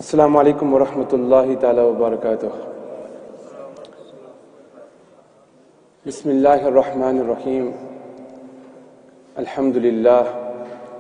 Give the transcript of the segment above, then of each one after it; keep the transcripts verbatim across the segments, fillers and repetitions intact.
Assalamu alaikum wa rahmatullahi ta'ala wa barakatuh. Bismillahir Rahmanir Rahim. Alhamdulillah.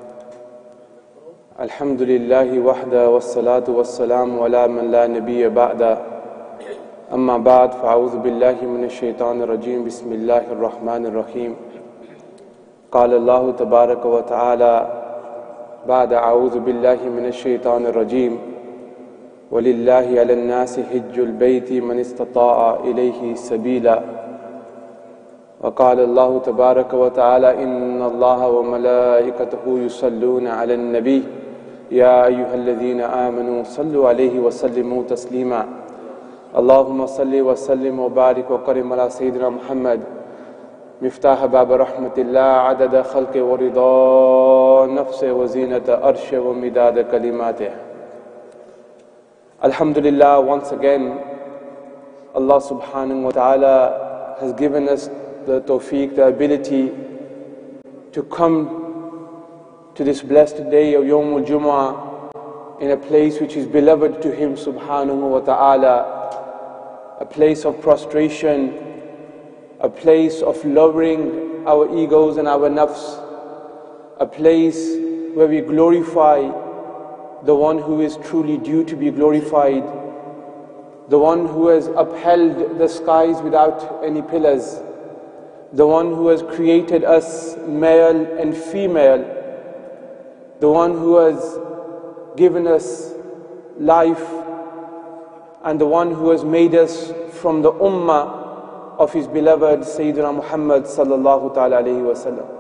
Alhamdulillahi wahda wassalatu wassalamu ala man la nabiyya ba'da. Amma ba'd, fa'a'udhu billahi minash shaitanir rajim. Bismillahir Rahmanir Rahim. Qala Allahu tabaraka wa ta'ala ba'da a'udhu billahi minash shaitanir rajim. وَلِلَّهِ عَلَى النَّاسِ حِجُّ الْبَيْتِ مَنِ اسْتَطَاعَ إِلَيْهِ سَبِيلًا وقال الله تبارك وتعالى إن الله وملائكته يصلون على النبي يا أيها الذين آمنوا صلوا عليه وسلموا تسليما اللهم صل وسلم وبارك وكرم على سيدنا محمد مفتاح باب رحمة الله عدد خلقه ورضا نفسه وزينة عرشه ومداد كلماته. Alhamdulillah, once again, Allah subhanahu wa ta'ala has given us the tawfiq, the ability to come to this blessed day of Yawmul Jumu'ah in a place which is beloved to Him subhanahu wa ta'ala, a place of prostration, a place of lowering our egos and our nafs, a place where we glorify the one who is truly due to be glorified, the one who has upheld the skies without any pillars, the one who has created us male and female, the one who has given us life, and the one who has made us from the ummah of His beloved Sayyidina Muhammad sallallahu ta'ala alayhi wa sallam.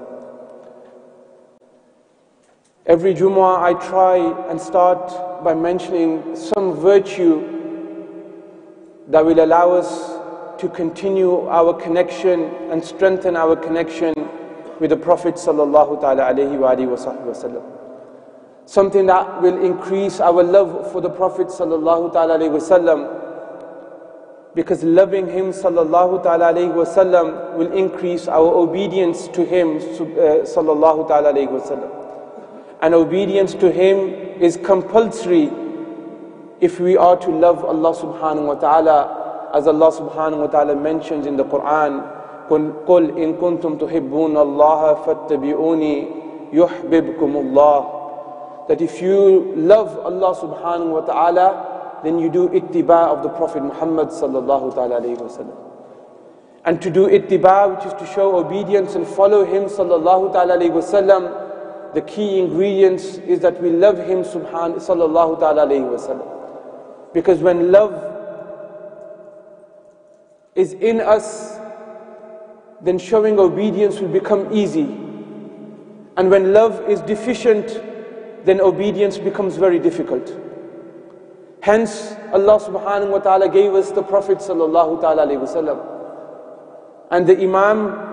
Every Jumu'ah I try and start by mentioning some virtue that will allow us to continue our connection and strengthen our connection with the Prophet sallallahu ta'ala alayhi wa alihi wa sallam. Something that will increase our love for the Prophet sallallahu ta'ala alayhi wa sallam, because loving him sallallahu ta'ala alayhi wa sallam will increase our obedience to him sallallahu ta'ala alayhi wa sallam. And obedience to Him is compulsory if we are to love Allah subhanahu wa ta'ala, as Allah subhanahu wa ta'ala mentions in the Quran, قُلْ إِن كُنْتُمْ تُحِبُّونَ اللَّهَ فَاتَّبِعُونِي يُحْبِبْكُمُ اللَّهِ. That if you love Allah subhanahu wa ta'ala, then you do ittiba of the Prophet Muhammad sallallahu ta'ala alayhi wa sallam. And to do ittiba, which is to show obedience and follow him sallallahu ta'ala alayhi wa sallam, the key ingredients is that we love him subhanahu sallallahu ta'ala alayhi wa sallam. Because when love is in us, then showing obedience will become easy. And when love is deficient, then obedience becomes very difficult. Hence, Allah subhanahu wa ta'ala gave us the Prophet sallallahu ta'ala alayhi wa sallam. And the Imam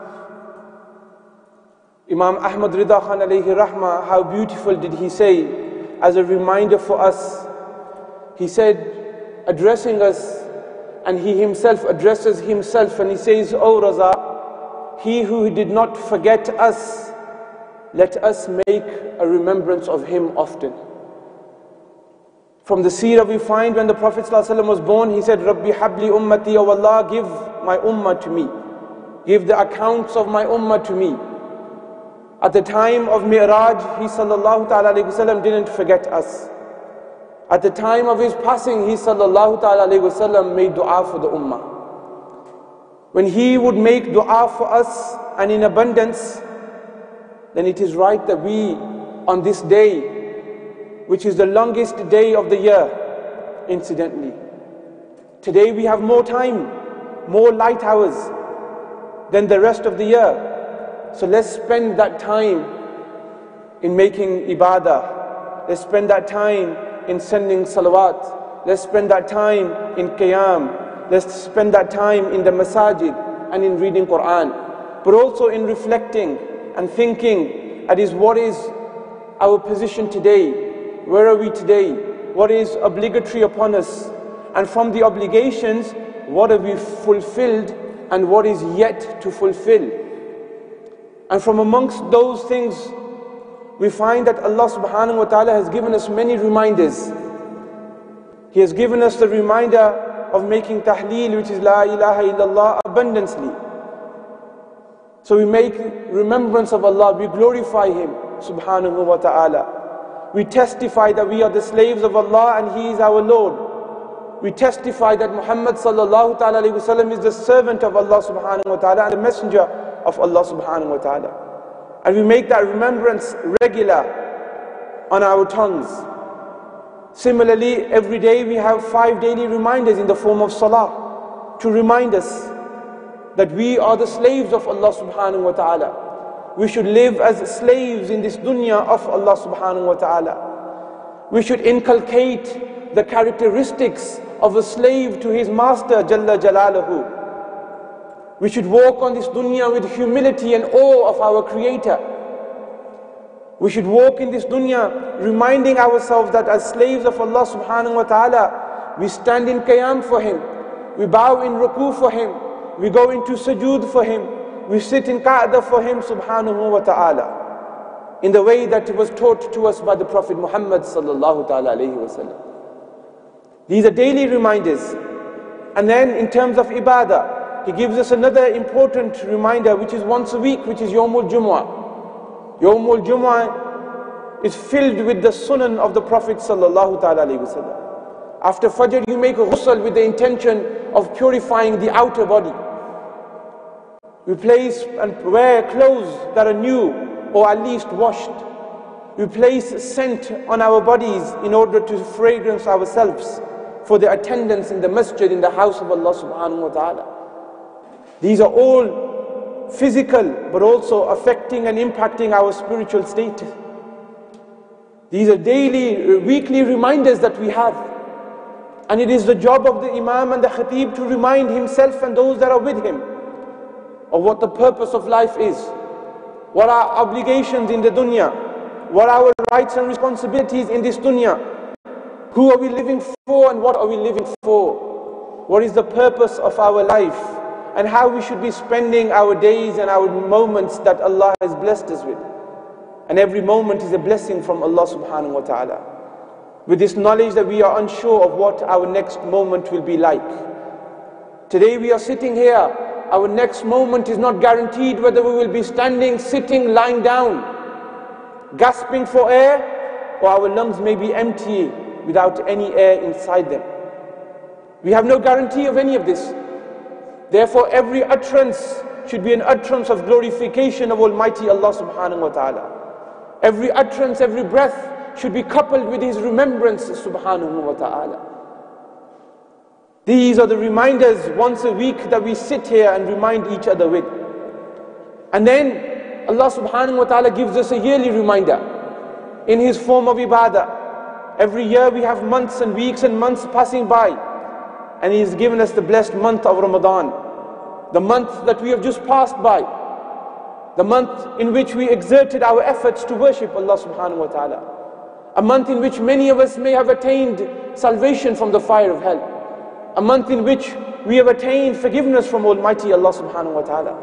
Imam Ahmad Rida Khan alayhi rahmah, how beautiful did he say, as a reminder for us. He said, addressing us, and he himself addresses himself, and he says, O Raza, he who did not forget us, let us make a remembrance of him often. From the seerah we find when the Prophet ﷺ was born, he said, Rabbi habli ummati, O Allah, give my ummah to me. Give the accounts of my ummah to me. At the time of Mi'raj, he sallallahu ta'ala alayhi wa sallam didn't forget us. At the time of his passing, he sallallahu ta'ala alayhi wa sallam made dua for the ummah. When he would make dua for us and in abundance, then it is right that we, on this day, which is the longest day of the year, incidentally, today we have more time, more light hours than the rest of the year. So let's spend that time in making ibadah. Let's spend that time in sending salawat. Let's spend that time in qiyam. Let's spend that time in the masajid and in reading Quran. But also in reflecting and thinking, that is, what is our position today? Where are we today? What is obligatory upon us? And from the obligations, what have we fulfilled and what is yet to fulfill? And from amongst those things, we find that Allah subhanahu wa ta'ala has given us many reminders He has given us the reminder of making tahleel, which is La ilaha illallah, abundantly. So we make remembrance of Allah, we glorify Him subhanahu wa ta'ala. We testify that we are the slaves of Allah and He is our Lord. We testify that Muhammad sallallahu ta'ala alayhi wa sallam is the servant of Allah subhanahu wa ta'ala and the messenger of Allah subhanahu wa ta'ala. And we make that remembrance regular on our tongues. Similarly, every day we have five daily reminders in the form of salah to remind us that we are the slaves of Allah subhanahu wa ta'ala. We should live as slaves in this dunya of Allah subhanahu wa ta'ala. We should inculcate the characteristics of a slave to his master Jalla Jalaluhu. We should walk on this dunya with humility and awe of our Creator. We should walk in this dunya reminding ourselves that as slaves of Allah subhanahu wa ta'ala, we stand in qiyam for Him, we bow in ruku for Him, we go into sujood for Him, we sit in qa'dah for Him subhanahu wa ta'ala, in the way that it was taught to us by the Prophet Muhammad sallallahu ta'ala alayhi wa sallam. These are daily reminders. And then in terms of ibadah, he gives us another important reminder, which is once a week, which is Yawmul Jumu'ah. Yawmul Jumu'ah is filled with the sunan of the Prophet sallallahu ta'ala alayhi wa sallam. After Fajr, you make a ghusl with the intention of purifying the outer body. We place and wear clothes that are new or at least washed. We place scent on our bodies in order to fragrance ourselves for the attendance in the masjid, in the house of Allah subhanahu wa ta'ala. These are all physical, but also affecting and impacting our spiritual state. These are daily, weekly reminders that we have. And it is the job of the Imam and the Khatib to remind himself and those that are with him of what the purpose of life is, what our obligations in the dunya, what our rights and responsibilities in this dunya, who are we living for and what are we living for, what is the purpose of our life, and how we should be spending our days and our moments that Allah has blessed us with. And every moment is a blessing from Allah subhanahu wa ta'ala. With this knowledge that we are unsure of what our next moment will be like. Today we are sitting here, our next moment is not guaranteed whether we will be standing, sitting, lying down, gasping for air, or our lungs may be empty without any air inside them. We have no guarantee of any of this. Therefore every utterance should be an utterance of glorification of Almighty Allah subhanahu wa ta'ala. Every utterance, every breath should be coupled with His remembrance subhanahu wa ta'ala. These are the reminders once a week that we sit here and remind each other with. And then Allah subhanahu wa ta'ala gives us a yearly reminder in His form of ibadah. Every year we have months and weeks and months passing by, and He has given us the blessed month of Ramadan, the month that we have just passed by, the month in which we exerted our efforts to worship Allah subhanahu wa ta'ala. A month in which many of us may have attained salvation from the fire of hell. A month in which we have attained forgiveness from Almighty Allah subhanahu wa ta'ala.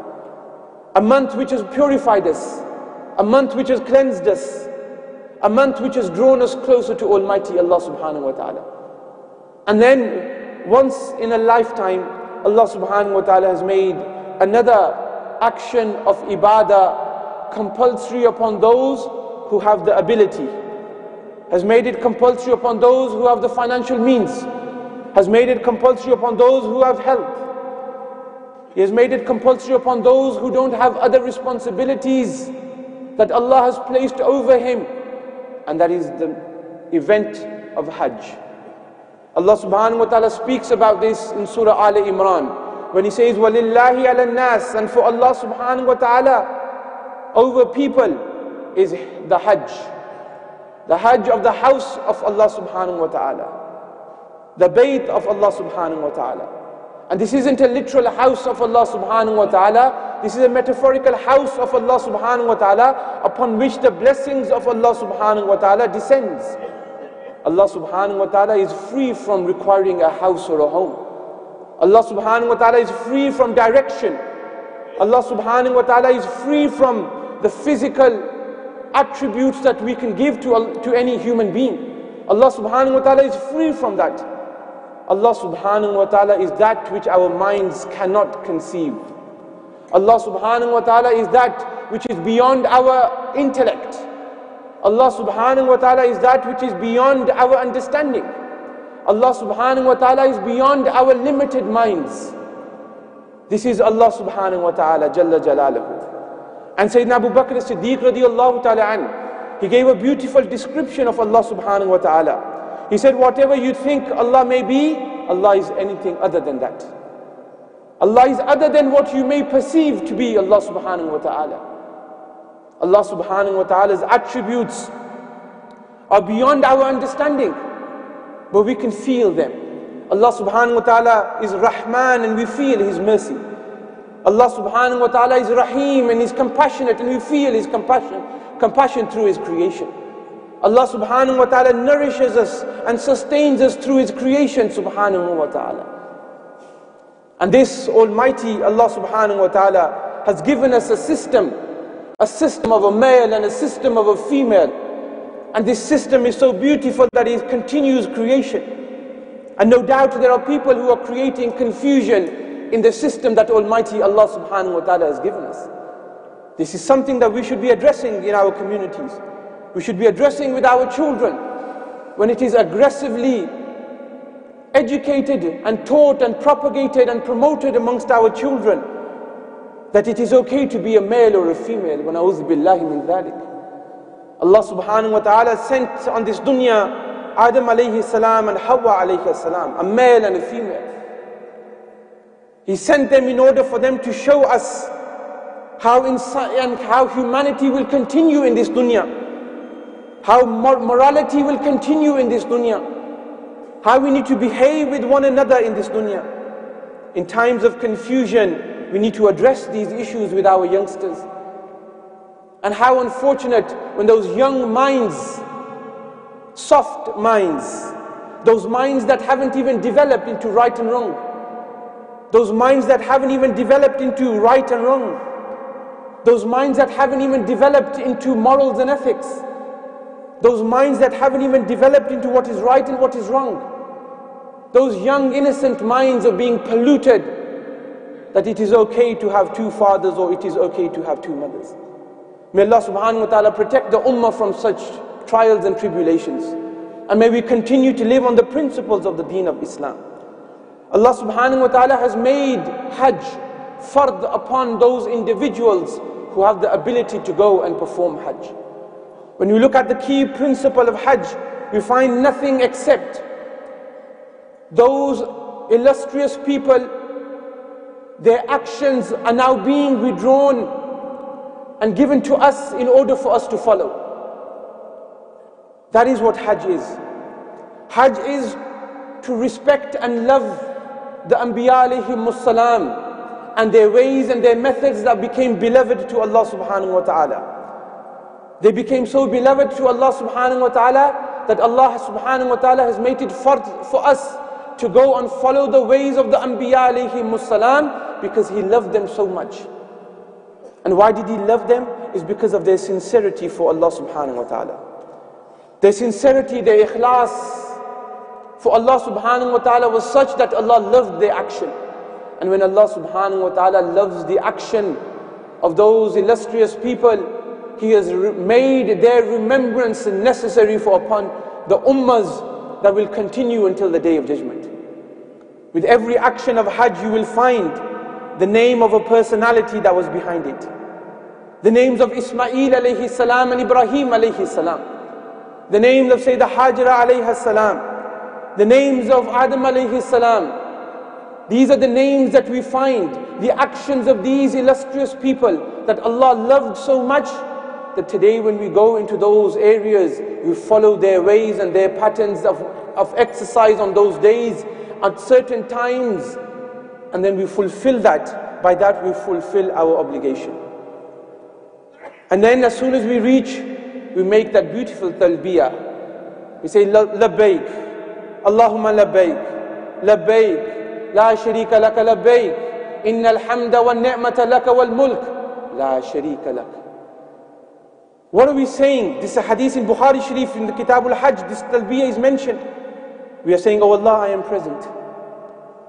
A month which has purified us. A month which has cleansed us. A month which has drawn us closer to Almighty Allah subhanahu wa ta'ala. And then, once in a lifetime, Allah subhanahu wa ta'ala has made another action of ibadah compulsory upon those who have the ability, has made it compulsory upon those who have the financial means, has made it compulsory upon those who have health. He has made it compulsory upon those who don't have other responsibilities that Allah has placed over him, and that is the event of Hajj. Allah subhanahu wa ta'ala speaks about this in Surah Al Imran when He says, وَلِلَّهِ عَلَى النَّاسِ, and for Allah subhanahu wa ta'ala over people is the Hajj. The Hajj of the house of Allah subhanahu wa ta'ala, the Bayt of Allah subhanahu wa ta'ala. And this isn't a literal house of Allah subhanahu wa ta'ala, this is a metaphorical house of Allah subhanahu wa ta'ala upon which the blessings of Allah subhanahu wa ta'ala descends. Allah subhanahu wa ta'ala is free from requiring a house or a home. Allah subhanahu wa ta'ala is free from direction. Allah subhanahu wa ta'ala is free from the physical attributes that we can give to, to any human being. Allah subhanahu wa ta'ala is free from that. Allah subhanahu wa ta'ala is that which our minds cannot conceive. Allah subhanahu wa ta'ala is that which is beyond our intellect. Allah subhanahu wa ta'ala is that which is beyond our understanding. Allah subhanahu wa ta'ala is beyond our limited minds. This is Allah subhanahu wa ta'ala Jalla Jalaluhu. And Sayyidina Abu Bakr as-Siddiq radiyallahu ta'ala an, he gave a beautiful description of Allah subhanahu wa ta'ala. He said, whatever you think Allah may be, Allah is anything other than that. Allah is other than what you may perceive to be Allah subhanahu wa ta'ala. Allah subhanahu wa ta'ala's attributes are beyond our understanding, but we can feel them. Allah subhanahu wa ta'ala is Rahman and we feel His mercy. Allah subhanahu wa ta'ala is Rahim and He's compassionate and we feel His compassion, compassion through His creation. Allah subhanahu wa ta'ala nourishes us and sustains us through His creation subhanahu wa ta'ala. And this Almighty Allah subhanahu wa ta'ala has given us a system, a system of a male and a system of a female. And this system is so beautiful that it continues creation. And no doubt there are people who are creating confusion in the system that Almighty Allah subhanahu wa ta'ala has given us. This is something that we should be addressing in our communities. We should be addressing with our children when it is aggressively educated and taught and propagated and promoted amongst our children that it is okay to be a male or a female. Wa na'udhu billahi min dhalik. Allah subhanahu wa ta'ala sent on this dunya Adam alayhi salam and Hawa alayhi salam, a male and a female. He sent them in order for them to show us how insi- and how humanity will continue in this dunya, how mor- morality will continue in this dunya, how we need to behave with one another in this dunya. In times of confusion, we need to address these issues with our youngsters. And how unfortunate when those young minds, soft minds, those minds that haven't even developed into right and wrong, those minds that haven't even developed into right and wrong, those minds that haven't even developed into morals and ethics, those minds that haven't even developed into what is right and what is wrong, those young innocent minds are being polluted that it is okay to have two fathers or it is okay to have two mothers. May Allah subhanahu wa ta'ala protect the ummah from such trials and tribulations. And may we continue to live on the principles of the deen of Islam. Allah subhanahu wa ta'ala has made Hajj fard upon those individuals who have the ability to go and perform Hajj. When you look at the key principle of Hajj, you find nothing except those illustrious people, their actions are now being withdrawn and given to us in order for us to follow. That is what Hajj is. Hajj is to respect and love the Anbiya alayhimus salam and their ways and their methods that became beloved to Allah subhanahu wa ta'ala. They became so beloved to Allah subhanahu wa ta'ala that Allah subhanahu wa ta'ala has made it fard for us to go and follow the ways of the Anbiya alayhimus salam because He loved them so much. And why did He love them? Is because of their sincerity for Allah subhanahu wa ta'ala. Their sincerity, their ikhlas for Allah subhanahu wa ta'ala was such that Allah loved their action. And when Allah subhanahu wa ta'ala loves the action of those illustrious people, He has made their remembrance necessary for upon the ummahs that will continue until the Day of Judgment. With every action of Hajj you will find the name of a personality that was behind it. The names of Ismail alayhi salam and Ibrahim alayhi salam. The names of Sayyidah Hajra alayhi salam. The names of Adam alayhi salam. These are the names that we find, the actions of these illustrious people that Allah loved so much that today when we go into those areas, we follow their ways and their patterns of, of exercise on those days at certain times, and then we fulfill that. By that we fulfill our obligation. And then as soon as we reach, we make that beautiful talbiyah. We say, Labbaik, Allahumma labbaik, labbaik, la sharika laka labbaik, innal hamda wal ni'mata laka wal mulk, la sharika laka. What are we saying? This is a hadith in Bukhari Sharif in the Kitab al-Hajj. This talbiyah is mentioned. We are saying, oh Allah, I am present.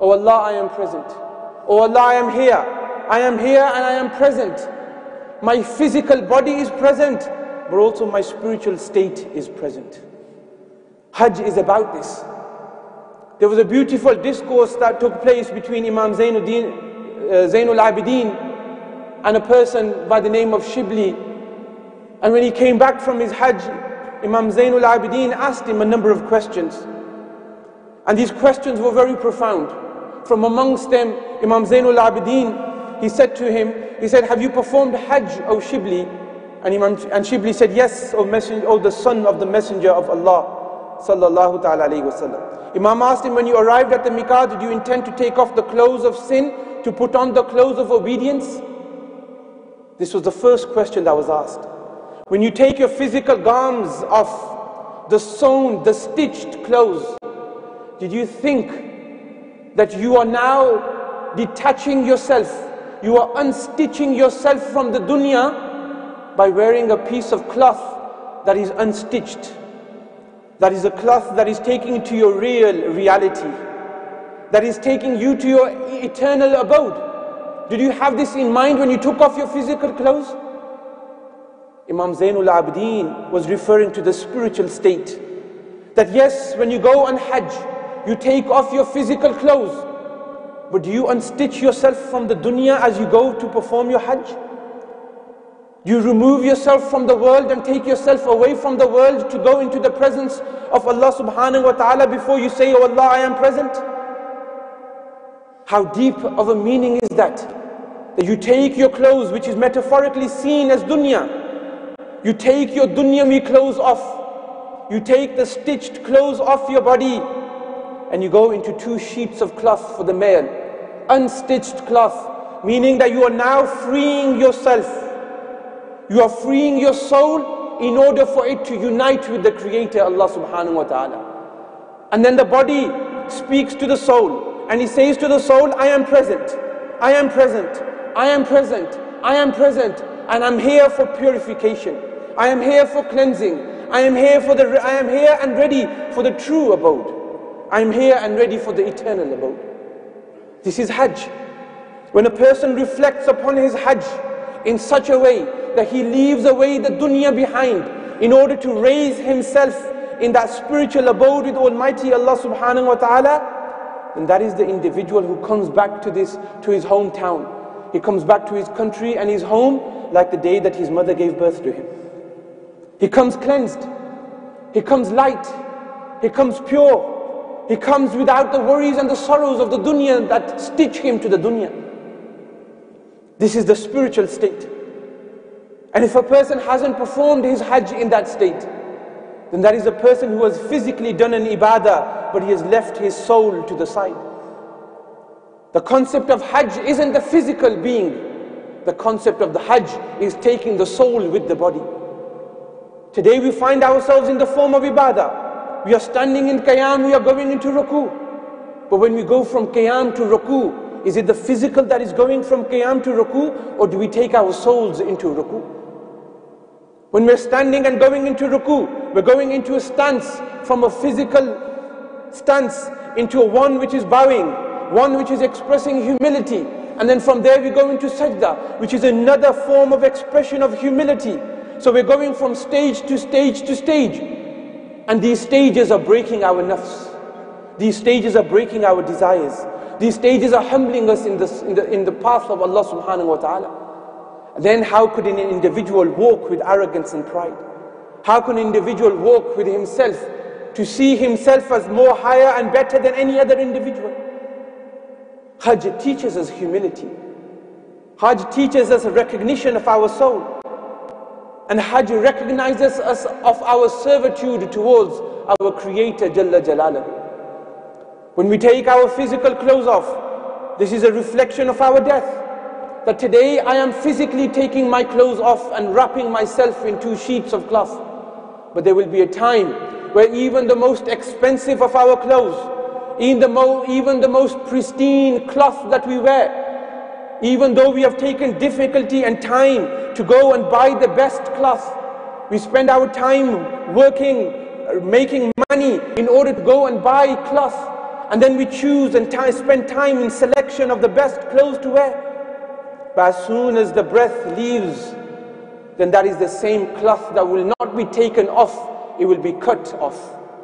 Oh Allah, I am present. Oh Allah, I am here. I am here and I am present. My physical body is present, but also my spiritual state is present. Hajj is about this. There was a beautiful discourse that took place between Imam Zainuddin, uh, Zainul Abidin and a person by the name of Shibli. And when he came back from his Hajj, Imam Zainul Abidin asked him a number of questions. And these questions were very profound. From amongst them, Imam Zainul Abidin, he said to him, he said, have you performed Hajj, O Shibli? And Imam and Shibli said, yes, O messenger, O the son of the messenger of Allah, sallallahu ta'ala alayhi wa sallam. Imam asked him, when you arrived at the Miqat, did you intend to take off the clothes of sin, to put on the clothes of obedience? This was the first question that was asked. When you take your physical garments off, the sewn, the stitched clothes, did you think that you are now detaching yourself, you are unstitching yourself from the dunya by wearing a piece of cloth that is unstitched? That is a cloth that is taking you to your real reality, that is taking you to your eternal abode. Did you have this in mind when you took off your physical clothes? Imam Zainul Abidin was referring to the spiritual state. That yes, when you go on Hajj, you take off your physical clothes, but do you unstitch yourself from the dunya as you go to perform your Hajj? You remove yourself from the world and take yourself away from the world to go into the presence of Allah subhanahu wa ta'ala before you say, oh Allah, I am present. How deep of a meaning is that? That you take your clothes, which is metaphorically seen as dunya, you take your dunyami clothes off, you take the stitched clothes off your body, and you go into two sheets of cloth for the male, unstitched cloth, meaning that you are now freeing yourself. You are freeing your soul in order for it to unite with the Creator, Allah subhanahu wa ta'ala. And then the body speaks to the soul, and he says to the soul, I am present, I am present, I am present, I am present, and I'm here for purification. I am here for cleansing. I am here for the I am here and ready for the true abode. I am here and ready for the eternal abode. This is Hajj. When a person reflects upon his Hajj in such a way that he leaves away the dunya behind in order to raise himself in that spiritual abode with Almighty Allah subhanahu wa ta'ala, then that is the individual who comes back to this, to his hometown. He comes back to his country and his home like the day that his mother gave birth to him. He comes cleansed, he comes light, he comes pure, he comes without the worries and the sorrows of the dunya that stitch him to the dunya. This is the spiritual state. And if a person hasn't performed his Hajj in that state, then that is a person who has physically done an ibadah, but he has left his soul to the side. The concept of Hajj isn't the physical being. The concept of the Hajj is taking the soul with the body. Today we find ourselves in the form of ibadah. We are standing in qiyam, we are going into ruku. But when we go from qiyam to ruku, is it the physical that is going from qiyam to ruku, or do we take our souls into ruku? When we're standing and going into ruku, we're going into a stance from a physical stance into a one which is bowing, one which is expressing humility. And then from there we go into sajda, which is another form of expression of humility. So we're going from stage to stage to stage. And these stages are breaking our nafs. These stages are breaking our desires. These stages are humbling us in, this, in, the, in the path of Allah subhanahu wa ta'ala. Then how could an individual walk with arrogance and pride? How can an individual walk with himself to see himself as more higher and better than any other individual? Hajj teaches us humility. Hajj teaches us a recognition of our soul. And Hajj recognizes us of our servitude towards our Creator Jalla Jalaluhu. When we take our physical clothes off, this is a reflection of our death. That today I am physically taking my clothes off and wrapping myself in two sheets of cloth. But there will be a time where even the most expensive of our clothes, even the, mo even the most pristine cloth that we wear, even though we have taken difficulty and time to go and buy the best cloth, we spend our time working, making money in order to go and buy cloth. And then we choose and time, spend time in selection of the best clothes to wear. But as soon as the breath leaves, then that is the same cloth that will not be taken off, it will be cut off.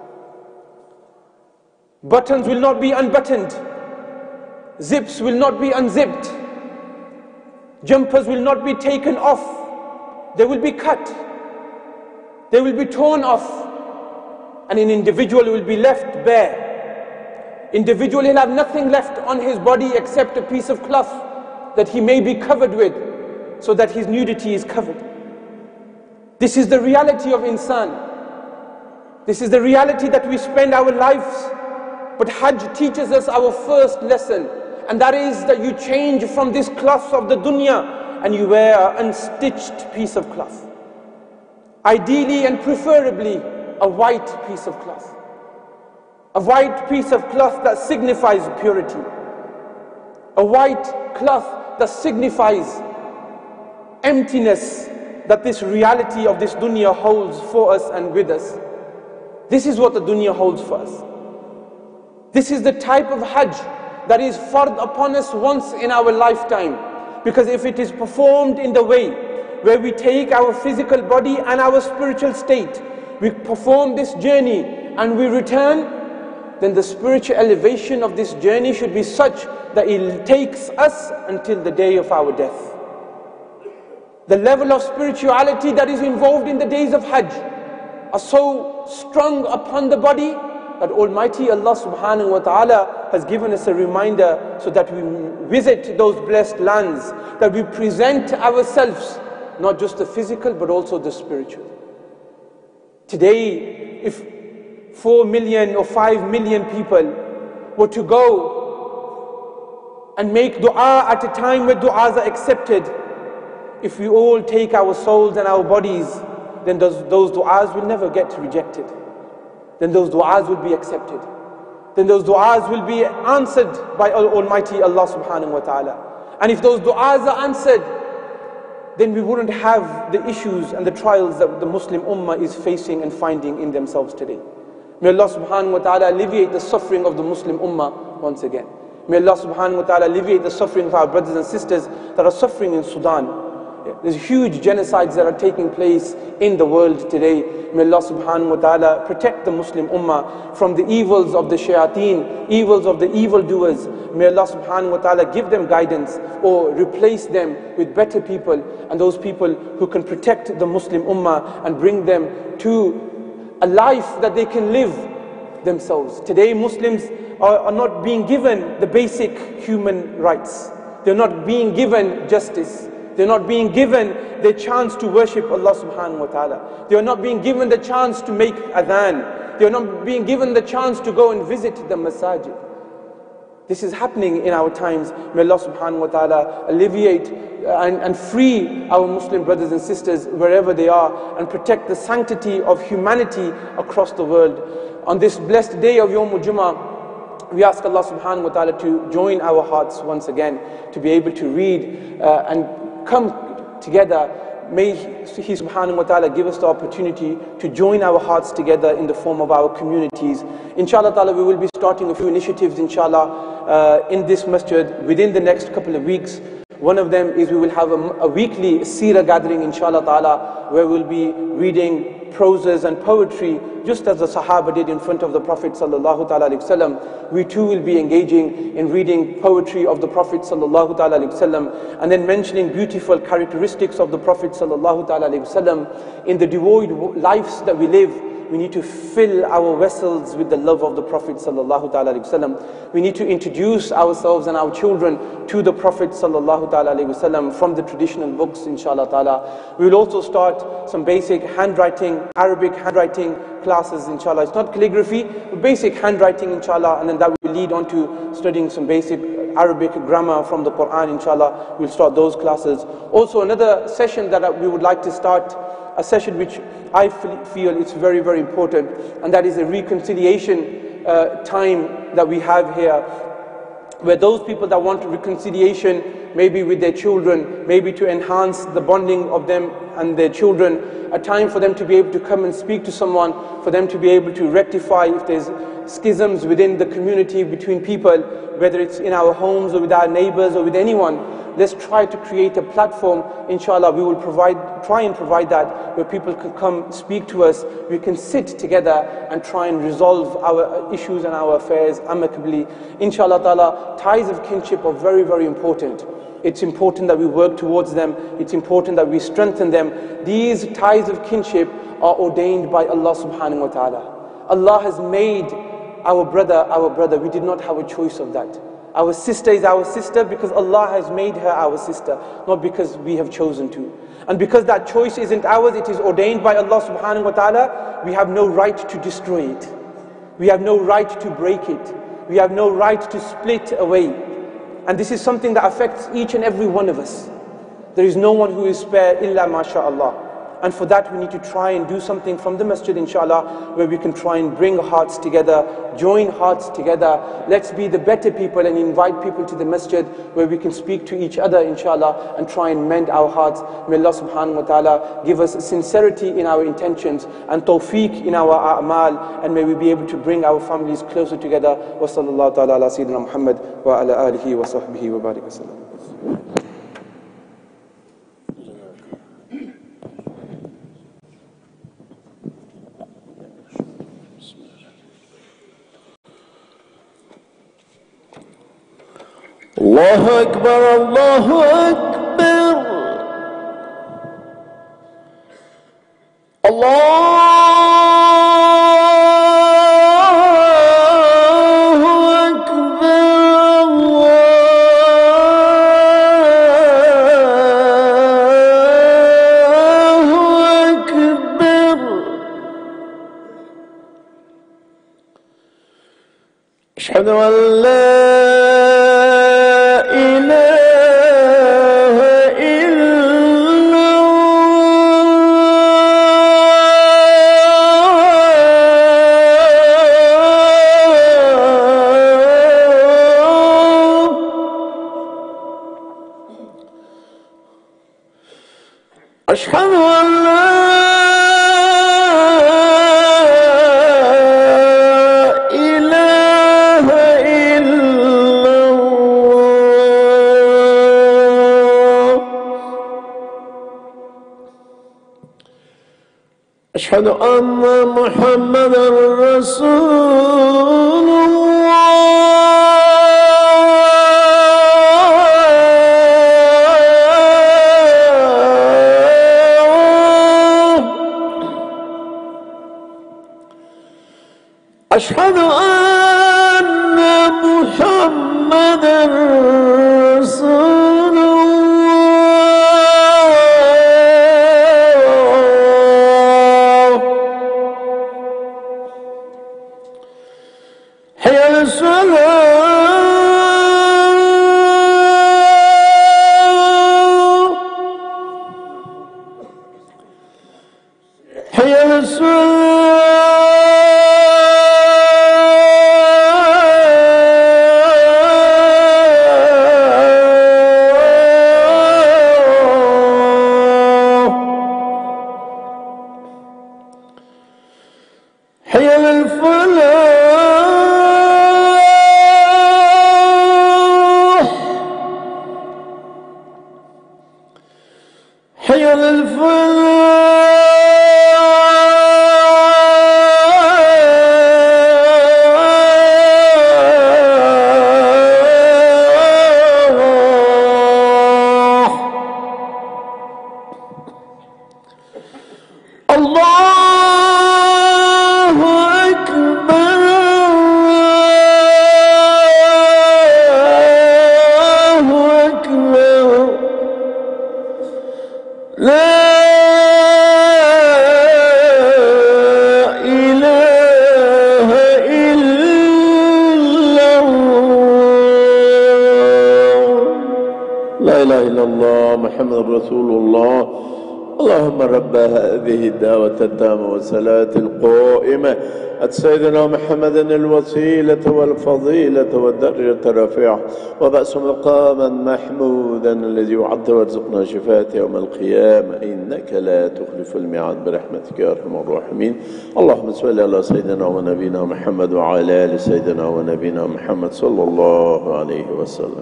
Buttons will not be unbuttoned. Zips will not be unzipped. Jumpers will not be taken off. They will be cut. They will be torn off. And an individual will be left bare. Individual will have nothing left on his body except a piece of cloth that he may be covered with, so that his nudity is covered. This is the reality of insan. This is the reality that we spend our lives. But Hajj teaches us our first lesson, and that is that you change from this cloth of the dunya and you wear an unstitched piece of cloth. Ideally and preferably a white piece of cloth. A white piece of cloth that signifies purity. A white cloth that signifies emptiness that this reality of this dunya holds for us and with us. This is what the dunya holds for us. This is the type of Hajj that is fard upon us once in our lifetime. Because if it is performed in the way where we take our physical body and our spiritual state, we perform this journey and we return, then the spiritual elevation of this journey should be such that it takes us until the day of our death. The level of spirituality that is involved in the days of Hajj are so strong upon the body that Almighty Allah subhanahu wa ta'ala has given us a reminder so that we visit those blessed lands, that we present ourselves, not just the physical but also the spiritual. Today, if four million or five million people were to go and make dua at a time where du'as are accepted, if we all take our souls and our bodies, then those, those du'as will never get rejected. Then those du'as will be accepted. Then those du'as will be answered by Almighty Allah subhanahu wa ta'ala. And if those du'as are answered, then we wouldn't have the issues and the trials that the Muslim ummah is facing and finding in themselves today. May Allah subhanahu wa ta'ala alleviate the suffering of the Muslim ummah once again. May Allah subhanahu wa ta'ala alleviate the suffering of our brothers and sisters that are suffering in Sudan. There's huge genocides that are taking place in the world today. May Allah subhanahu wa ta'ala protect the Muslim ummah from the evils of the shayateen, evils of the evildoers. May Allah subhanahu wa ta'ala give them guidance or replace them with better people, and those people who can protect the Muslim ummah and bring them to a life that they can live themselves. Today Muslims are, are not being given the basic human rights. They're not being given justice. They're not being given the chance to worship Allah subhanahu wa ta'ala. They are not being given the chance to make adhan. They are not being given the chance to go and visit the masajid. This is happening in our times. May Allah subhanahu wa ta'ala alleviate and, and free our Muslim brothers and sisters wherever they are, and protect the sanctity of humanity across the world. On this blessed day of Yawm al-Jum'ah, we ask Allah subhanahu wa ta'ala to join our hearts once again, to be able to read uh, and come together. May He subhanahu wa ta'ala give us the opportunity to join our hearts together in the form of our communities. Inshallah ta'ala, we will be starting a few initiatives inshallah uh, in this masjid within the next couple of weeks. One of them is we will have a, a weekly seerah gathering inshallah ta'ala, where we'll be reading proses and poetry just as the Sahaba did in front of the Prophet sallallahu ta'ala alayhi wasallam. We too will be engaging in reading poetry of the Prophet sallallahu ta'ala alayhi wasallam, and then mentioning beautiful characteristics of the Prophet sallallahu ta'ala alayhi wasallam. In the devoid lives that we live, we need to fill our vessels with the love of the Prophet sallallahu ta'ala alayhi wasallam. We need to introduce ourselves and our children to the Prophet sallallahu ta'ala alayhi wasallam from the traditional books inshallah ta'ala. We will also start some basic handwriting, Arabic handwriting classes inshallah. It's not calligraphy, but basic handwriting inshallah, and then that will lead on to studying some basic Arabic grammar from the Quran inshallah. We'll start those classes. Also another session that we would like to start, a session which I feel is very, very important, and that is a reconciliation uh, time that we have here, where those people that want reconciliation maybe with their children, maybe to enhance the bonding of them and their children, a time for them to be able to come and speak to someone, for them to be able to rectify if there's schisms within the community between people, whether it's in our homes or with our neighbors or with anyone. Let's try to create a platform. Inshallah, we will provide, try and provide that, where people can come speak to us. We can sit together and try and resolve our issues and our affairs amicably. Inshallah ta'ala, ties of kinship are very, very important. It's important that we work towards them. It's important that we strengthen them. These ties of kinship are ordained by Allah subhanahu wa ta'ala. Allah has made our brother our brother. We did not have a choice of that. Our sister is our sister because Allah has made her our sister, not because we have chosen to. And because that choice isn't ours, it is ordained by Allah subhanahu wa ta'ala, we have no right to destroy it. We have no right to break it. We have no right to split away. And this is something that affects each and every one of us. There is no one who is spared illa masha'Allah. And for that we need to try and do something from the masjid, inshallah, where we can try and bring hearts together, join hearts together. Let's be the better people and invite people to the masjid where we can speak to each other, inshallah, and try and mend our hearts. May Allah subhanahu wa ta'ala give us sincerity in our intentions and tawfiq in our a'mal, and may we be able to bring our families closer together. Wa sallallahu ta'ala ala sayyidina Muhammad wa ala alihi wa sahbihi wa barik wa sallam. الله أكبر الله أكبر الله أكبر الله أكبر أشهد أن لا أشهد أن لا إله إلا الله أشهد أن محمدا رسول الله أشهد أن محمدا رسول الله حي على الصلاة حي على الصلاة حي على الفلاح حي على الفلاح الله أكبر الله أكبر لا إله إلا الله لا إله إلا الله محمد رسول الله اللهم رب هذه الدعوة التامة والصلاة القائمة أت سيدنا محمد الوسيلة والفضيلة والدرجة الرفيعة وبأس مقاما محمودا الذي وعدت وارزقنا شفاعته يوم القيامة إنك لا تخلف الميعاد برحمتك يا أرحم الراحمين. اللهم صل على سيدنا ونبينا محمد وعلى آل سيدنا ونبينا محمد صلى الله عليه وسلم.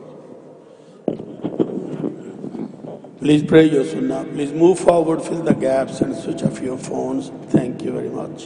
Please pray your sunnah. Please move forward, fill the gaps and switch off your phones. Thank you very much.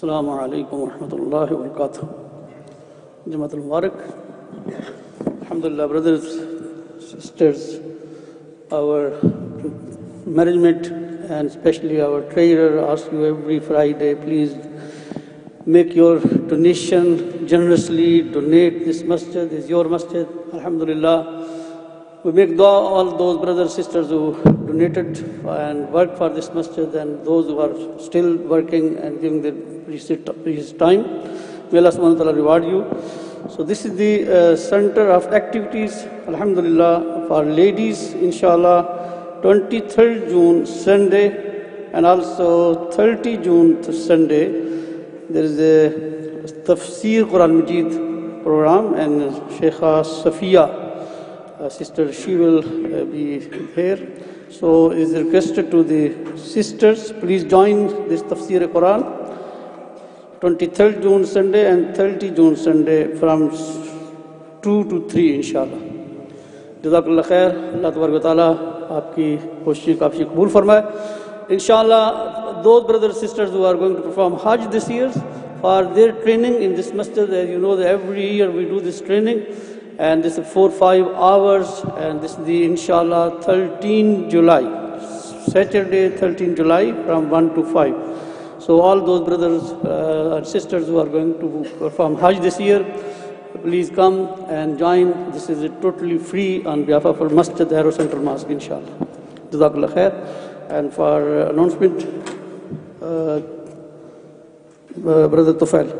Assalamu alaikum wa rahmatullahi wa barakatuh. Jamaat al-Mubarak. Alhamdulillah, brothers, sisters, our management and especially our treasurer ask you every Friday, please make your donation generously, donate this masjid, this is your masjid. Alhamdulillah. We make dua all those brothers, sisters who donated and worked for this masjid and those who are still working and giving their precious time. May Allah subhanahu wa ta'ala reward you. So this is the uh, center of activities, Alhamdulillah, for ladies, inshallah, twenty-third June, Sunday, and also thirtieth June, Sunday. There is a Tafsir Quran Majid program and Sheikha Safiya, Uh, sister, she will uh, be here. So it is requested to the sisters, please join this Tafsir Quran, twenty-third June Sunday and thirtieth June Sunday from two to three, inshallah. Jazakallah khair. Allah Tabaraka wa Ta'ala aapki koshish ko aapki qabool farmaye. Inshallah, those brothers and sisters who are going to perform Hajj this year, for their training in this masjid, as you know that every year we do this training. And this is four, five hours, and this is the, inshallah, thirteenth July, Saturday, thirteenth July, from one to five. So all those brothers uh, and sisters who are going to perform Hajj this year, please come and join. This is totally free on behalf of our Masjid Aero Central Mosque, inshallah. Jazakallah khair. And for uh, announcement, uh, uh, Brother Tufail.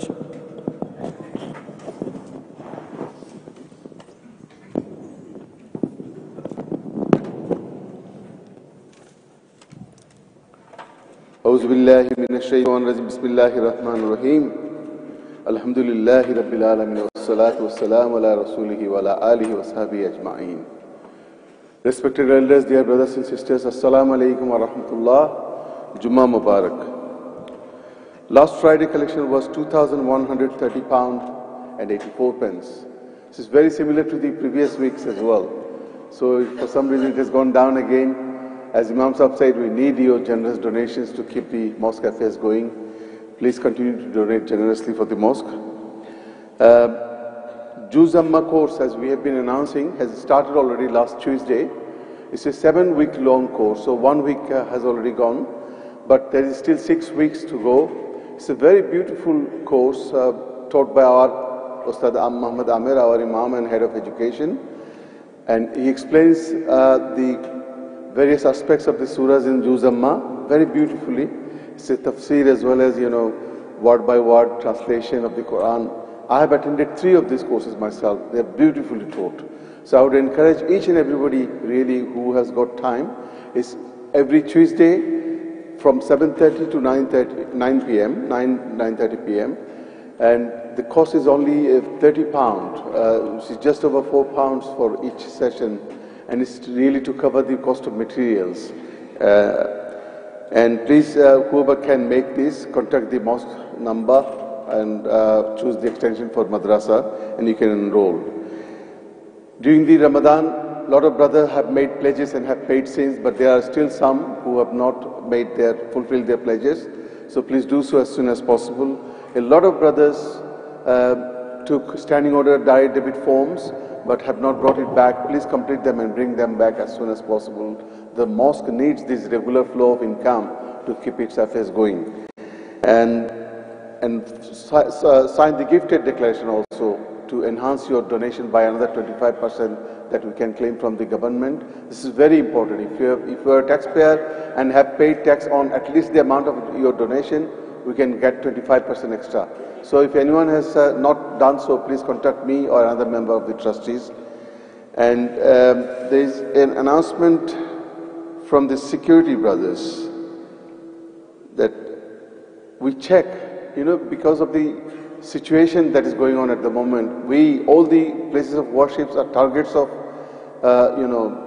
أعوذ بالله من الشيطان الرجيم بسم الله الرحمن الرحيم الحمد لله رب العالمين والصلاة والسلام على رسوله وعلى آله وصحبه أجمعين. Respected elders, dear brothers and sisters, Assalamu alaikum wa rahmatullah. Jummah Mubarak. Last Friday collection was two thousand one hundred thirty pounds and eighty-four pence. This is very similar to the previous weeks as well. So if for some reason it has gone down again, as Imam Sahib said, we need your generous donations to keep the mosque affairs going. Please continue to donate generously for the mosque. Uh, Juz Amma course, as we have been announcing, has started already last Tuesday. It's a seven-week long course, so one week uh, has already gone, but there is still six weeks to go. It's a very beautiful course uh, taught by our Ustad Muhammad Amir, our Imam and Head of Education, and he explains uh, the various aspects of the surahs in Juz Amma very beautifully. It's a tafsir as well as, you know, word by word translation of the Quran. I have attended three of these courses myself. They are beautifully taught. So I would encourage each and everybody really who has got time. It's every Tuesday from seven thirty to nine thirty, nine p m, nine, nine thirty p m And the cost is only thirty pounds, uh, which is just over four pounds for each session. And it's really to cover the cost of materials. Uh, and please, uh, whoever can make this, contact the mosque number and uh, choose the extension for madrasa, and you can enroll. During the Ramadan, a lot of brothers have made pledges and have paid since, but there are still some who have not made their, fulfilled their pledges. So please do so as soon as possible. A lot of brothers uh, took standing order direct debit forms, but have not brought it back. Please complete them and bring them back as soon as possible. The mosque needs this regular flow of income to keep its affairs going. And, and sign the gifted declaration also to enhance your donation by another twenty-five percent that we can claim from the government. This is very important. If you're, if you're a taxpayer and have paid tax on at least the amount of your donation, we can get twenty-five percent extra. So if anyone has uh, not done so, please contact me or another member of the trustees. And um, there is an announcement from the security brothers that we check, you know, because of the situation that is going on at the moment, we, all the places of worship are targets of, uh, you know,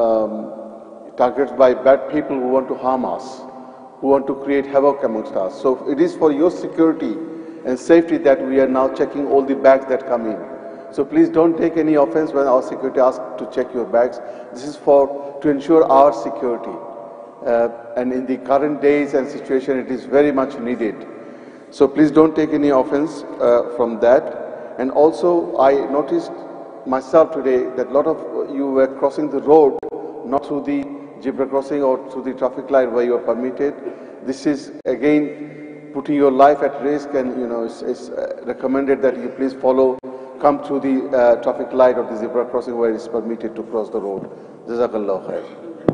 um, targets by bad people who want to harm us, who want to create havoc amongst us. So it is for your security and safety that we are now checking all the bags that come in. So please don't take any offense when our security asks to check your bags. This is for to ensure our security. Uh, and in the current days and situation, it is very much needed. So please don't take any offense uh, from that. And also, I noticed myself today that a lot of you were crossing the road, not through the zebra crossing or through the traffic light where you are permitted. This is again putting your life at risk, and you know it's, it's uh, recommended that you please follow, come through the uh, traffic light or the zebra crossing where it's permitted to cross the road. Jazakallah khair.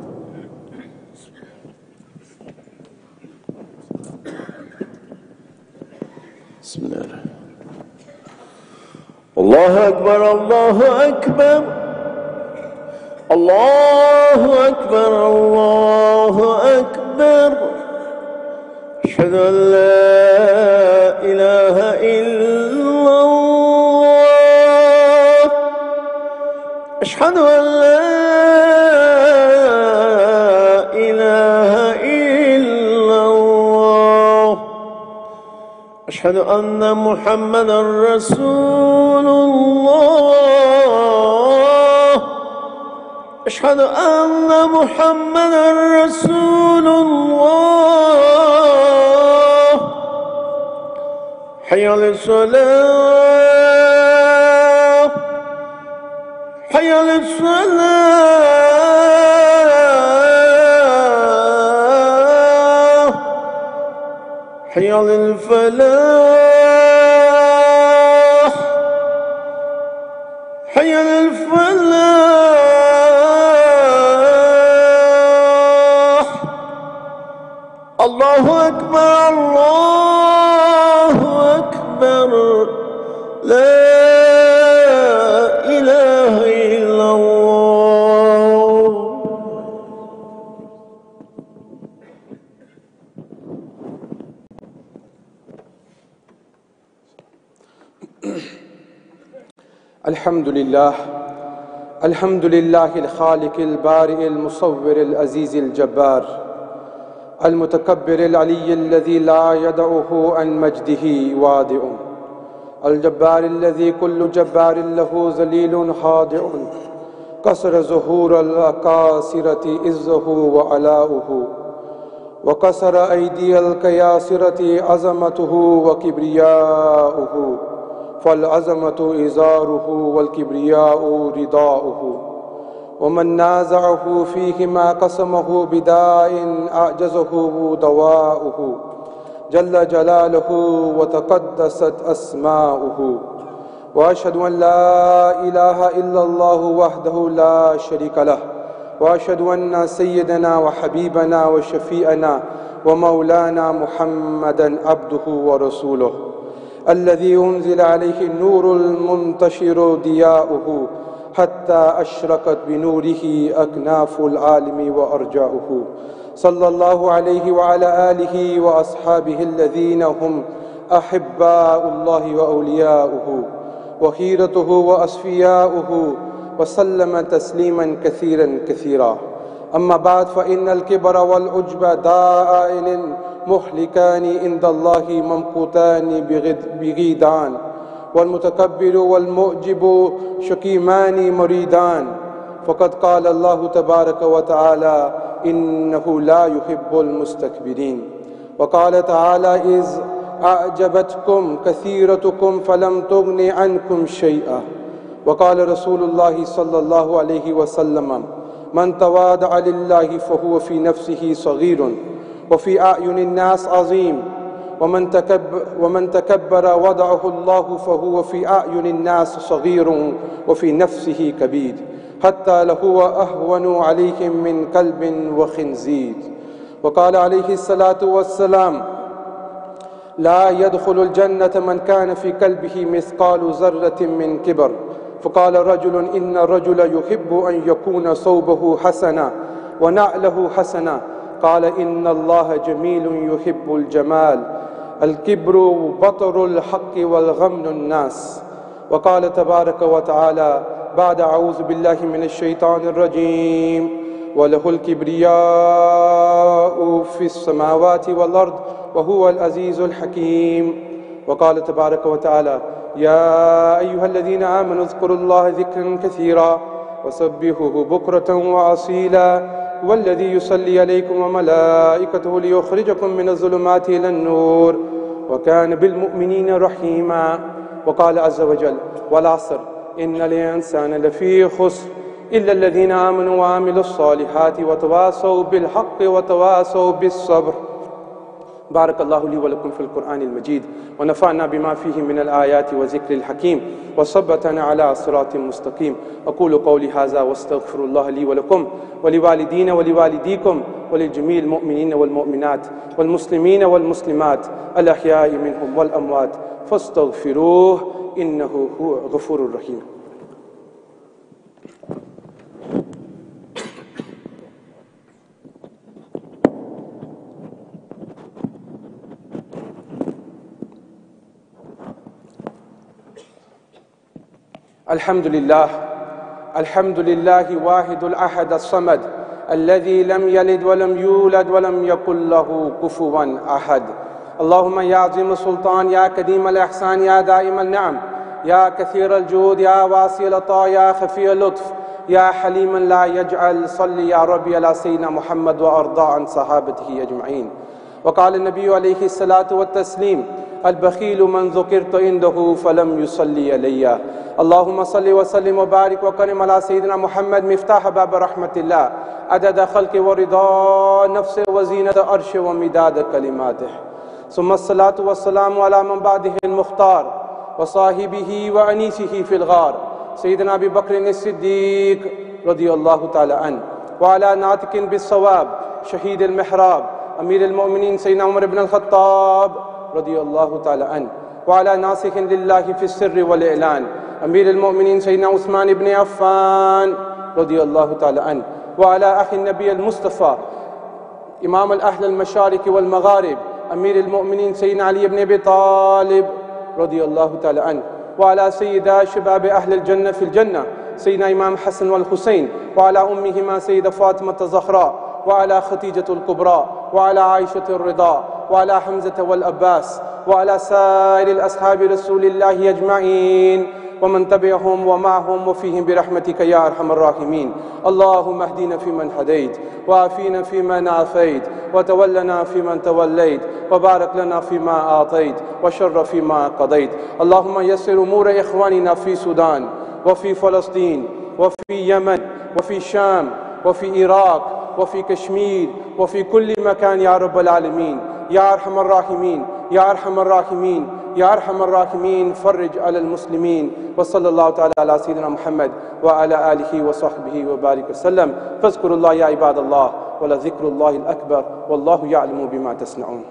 Bismillah. Allahu Akbar, Allahu Akbar, Allahu Akbar, Allahu Akbar. Ashhadu an la ilaha illallah. Ashhadu an la ilaha illallah. Ashhadu anna Muhammadan Rasulullah. Ashhadu anna Muhammadan Rasulullah. Hayya ala salah. Hayya ala salah. Hayya ala falah. Hayya ala falah. Allahu Akbar, Allahu Akbar. La ilaha illallah. الحمد لله الحمد لله الخالق البارئ المصور العزيز الجبار المتكبر العلي الذي لا يدعه عن مجده وادع الجبار الذي كل جبار له ذليل خاضع كسر ظهور الأكاسرة عزه وعلاؤه وكسر أيدي الكياسرة عظمته وكبرياؤه فالعظمة إزاره والكبرياء رداؤه ومن نازعه فيهما قسمه بداء أعجزه دواؤه جل جلاله وتقدست أسماؤه وأشهد أن لا إله إلا الله وحده لا شريك له وأشهد أن سيدنا وحبيبنا وشفيئنا ومولانا محمدا عبده ورسوله الذي أنزل عليه النور المنتشر ضياؤه حتى أشرقت بنوره أكناف العالم وأرجاؤه صلى الله عليه وعلى آله وأصحابه الذين هم أحباء الله وأولياؤه وخيرته وأصفياؤه وسلم تسليما كثيرا كثيرا. أما بعد، فإن الكبر والعجب دائل مهلكان عند الله ممقوتان بغيدان، والمتكبر والمعجب شكيمان مريدان. فقد قال الله تبارك وتعالى: إنه لا يحب المستكبرين. وقال تعالى: إذ أعجبتكم كثيرتكم فلم تغن عنكم شيئا. وقال رسول الله صلى الله عليه وسلم: من تواضع لله فهو في نفسه صغير وفي أعين الناس عظيم، ومن تكبر, ومن تكبر وضعه الله فهو في أعين الناس صغير وفي نفسه كبير، حتى لهو أهون عليهم من كلب وخنزير. وقال عليه الصلاة والسلام: لا يدخل الجنة من كان في قلبه مثقال ذرة من كبر. فقال رجل: إن الرجل يحب أن يكون ثوبه حسنا ونعله حسنا. قال: إن الله جميل يحب الجمال. الكبر بطر الحق والغمن الناس. وقال تبارك وتعالى بعد: أعوذ بالله من الشيطان الرجيم: وله الكبرياء في السماوات والأرض وهو العزيز الحكيم. وقال تبارك وتعالى: يا أيها الذين آمنوا اذكروا الله ذكرا كثيرا وسبحوه بكرة وأصيلا والذي يصلي عليكم وملائكته ليخرجكم من الظلمات إلى النور وكان بالمؤمنين رحيما. وقال عز وجل والعصر إن الإنسان لفي خسر إلا الذين آمنوا وعملوا الصالحات وتواصوا بالحق وتواصوا بالصبر. بارك الله لي ولكم في القرآن المجيد ونفعنا بما فيه من الآيات وذكر الحكيم وثبتنا على صراط مستقيم. أقول قولي هذا واستغفر الله لي ولكم ولوالدين ولوالديكم ولجميع المؤمنين والمؤمنات والمسلمين والمسلمات الأحياء منهم والأموات فاستغفروه إنه هو غفور رحيم. الحمد لله الحمد لله واحد الأحد الصمد الذي لم يلد ولم يولد ولم يكن له كفوا أحد. اللهم يا عظيم السلطان يا كريم الإحسان يا دائم النعم يا كثير الجود يا واسع العطاء يا خفي اللطف يا حليما لا يجعل صل يا ربي على سيدنا محمد وأرضى عن صحابته أجمعين. وقال النبي عليه الصلاة والتسليم البخيل من ذكرت عنده فلم يصلي علي. اللهم صل وسلم وبارك وكرم على سيدنا محمد مفتاح باب رحمة الله عدد خلق ورضا نفسه وزينة عرش ومداد كلماته. ثم الصلاة والسلام على من بعده المختار وصاحبه وأنيسه في الغار سيدنا أبي بكر الصديق رضي الله تعالى عنه وعلى ناطق بالصواب شهيد المحراب أمير المؤمنين سيدنا عمر بن الخطاب رضي الله تعالى عنه وعلى ناصح لله في السر والإعلان أمير المؤمنين سيدنا عثمان بن عفان رضي الله تعالى عنه وعلى أخي النبي المصطفى إمام الأهل المشارق والمغارب أمير المؤمنين سيدنا علي بن أبي طالب رضي الله تعالى عنه وعلى سيدا شباب أهل الجنة في الجنة سيدنا إمام حسن والحسين وعلى أمهما سيدة فاطمة الزهراء وعلى خديجة الكبرى وعلى عائشة الرضا وعلى حمزة والأباس وعلى سائر الأصحاب رسول الله أجمعين ومن تبعهم ومعهم وفيهم برحمتك يا أرحم الراحمين. اللهم اهدنا فيمن هديت وعافينا فيمن عافيت وتولنا فيمن توليت وبارك لنا فيما أعطيت وشر فيما قضيت. اللهم يسر أمور إخواننا في السودان وفي فلسطين وفي يمن وفي الشام وفي العراق وفي كشمير وفي كل مكان يا رب العالمين يا أرحم الراحمين يا أرحم الراحمين يا أرحم الراحمين. فرج على المسلمين وصلى الله تعالى على سيدنا محمد وعلى آله وصحبه وبارك وسلم. فاذكروا الله يا عباد الله ولذكر الله الأكبر والله يعلم بما تصنعون.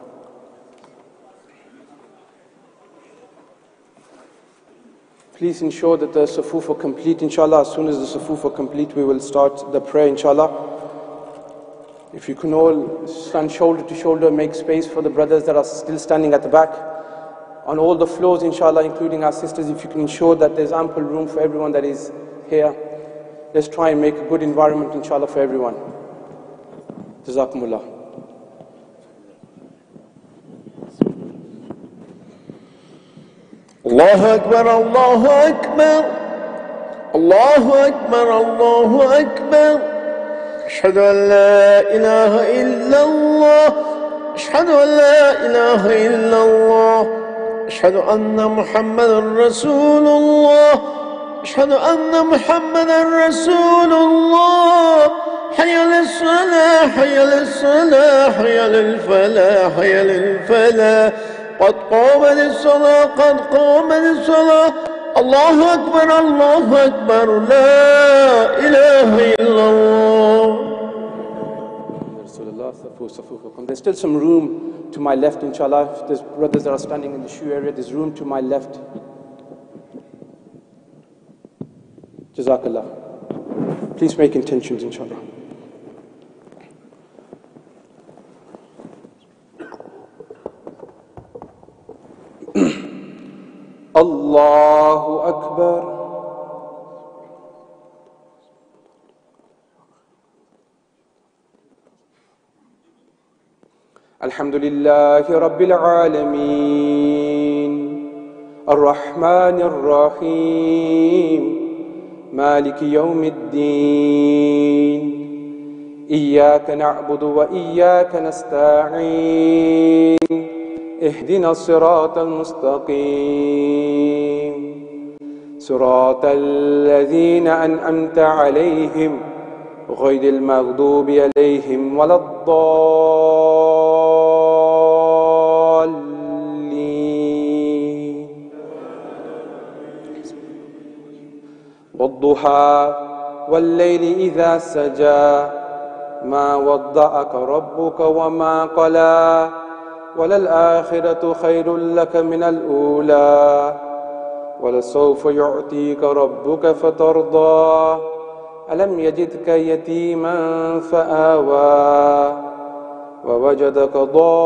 Please ensure that the sufuf are complete, inshallah. As soon as the sufuf are complete, we will start the prayer, inshallah. If you can all stand shoulder to shoulder, make space for the brothers that are still standing at the back. On all the floors, inshallah, including our sisters, if you can ensure that there's ample room for everyone that is here. Let's try and make a good environment, inshallah, for everyone. Jazakumullah. الله أكبر الله أكبر الله أكبر الله أكبر أشهد أن لا إله إلا الله أشهد أن لا إله إلا الله أشهد أن محمدا رسول الله أشهد أن محمدا رسول الله. حي على الصلاة حي على الصلاة حي على الفلاح حي على الفلاح قد قامت الصلاة قد قامت الصلاة. الله أكبر الله أكبر لا إله إلا الله. There's still some room to my left, inshallah. If there's brothers that are standing in the shoe area, there's room to my left. Jazakallah. Please make intentions, inshallah. Allahu Akbar. Alhamdulillahi Rabbil Alameen Ar-Rahmanir Rahim Maliki Yawmiddin Iyyaka na'budu wa iyyaka nasta'in اهدنا الصراط المستقيم صراط الذين أنعمت عليهم غير المغضوب عليهم ولا الضالين. والضحى والليل إذا سجى ما ودعك ربك وما قلى وللآخرة خير لك من الأولى ولسوف يعطيك ربك فترضى ألم يجدك يتيما فآوى ووجدك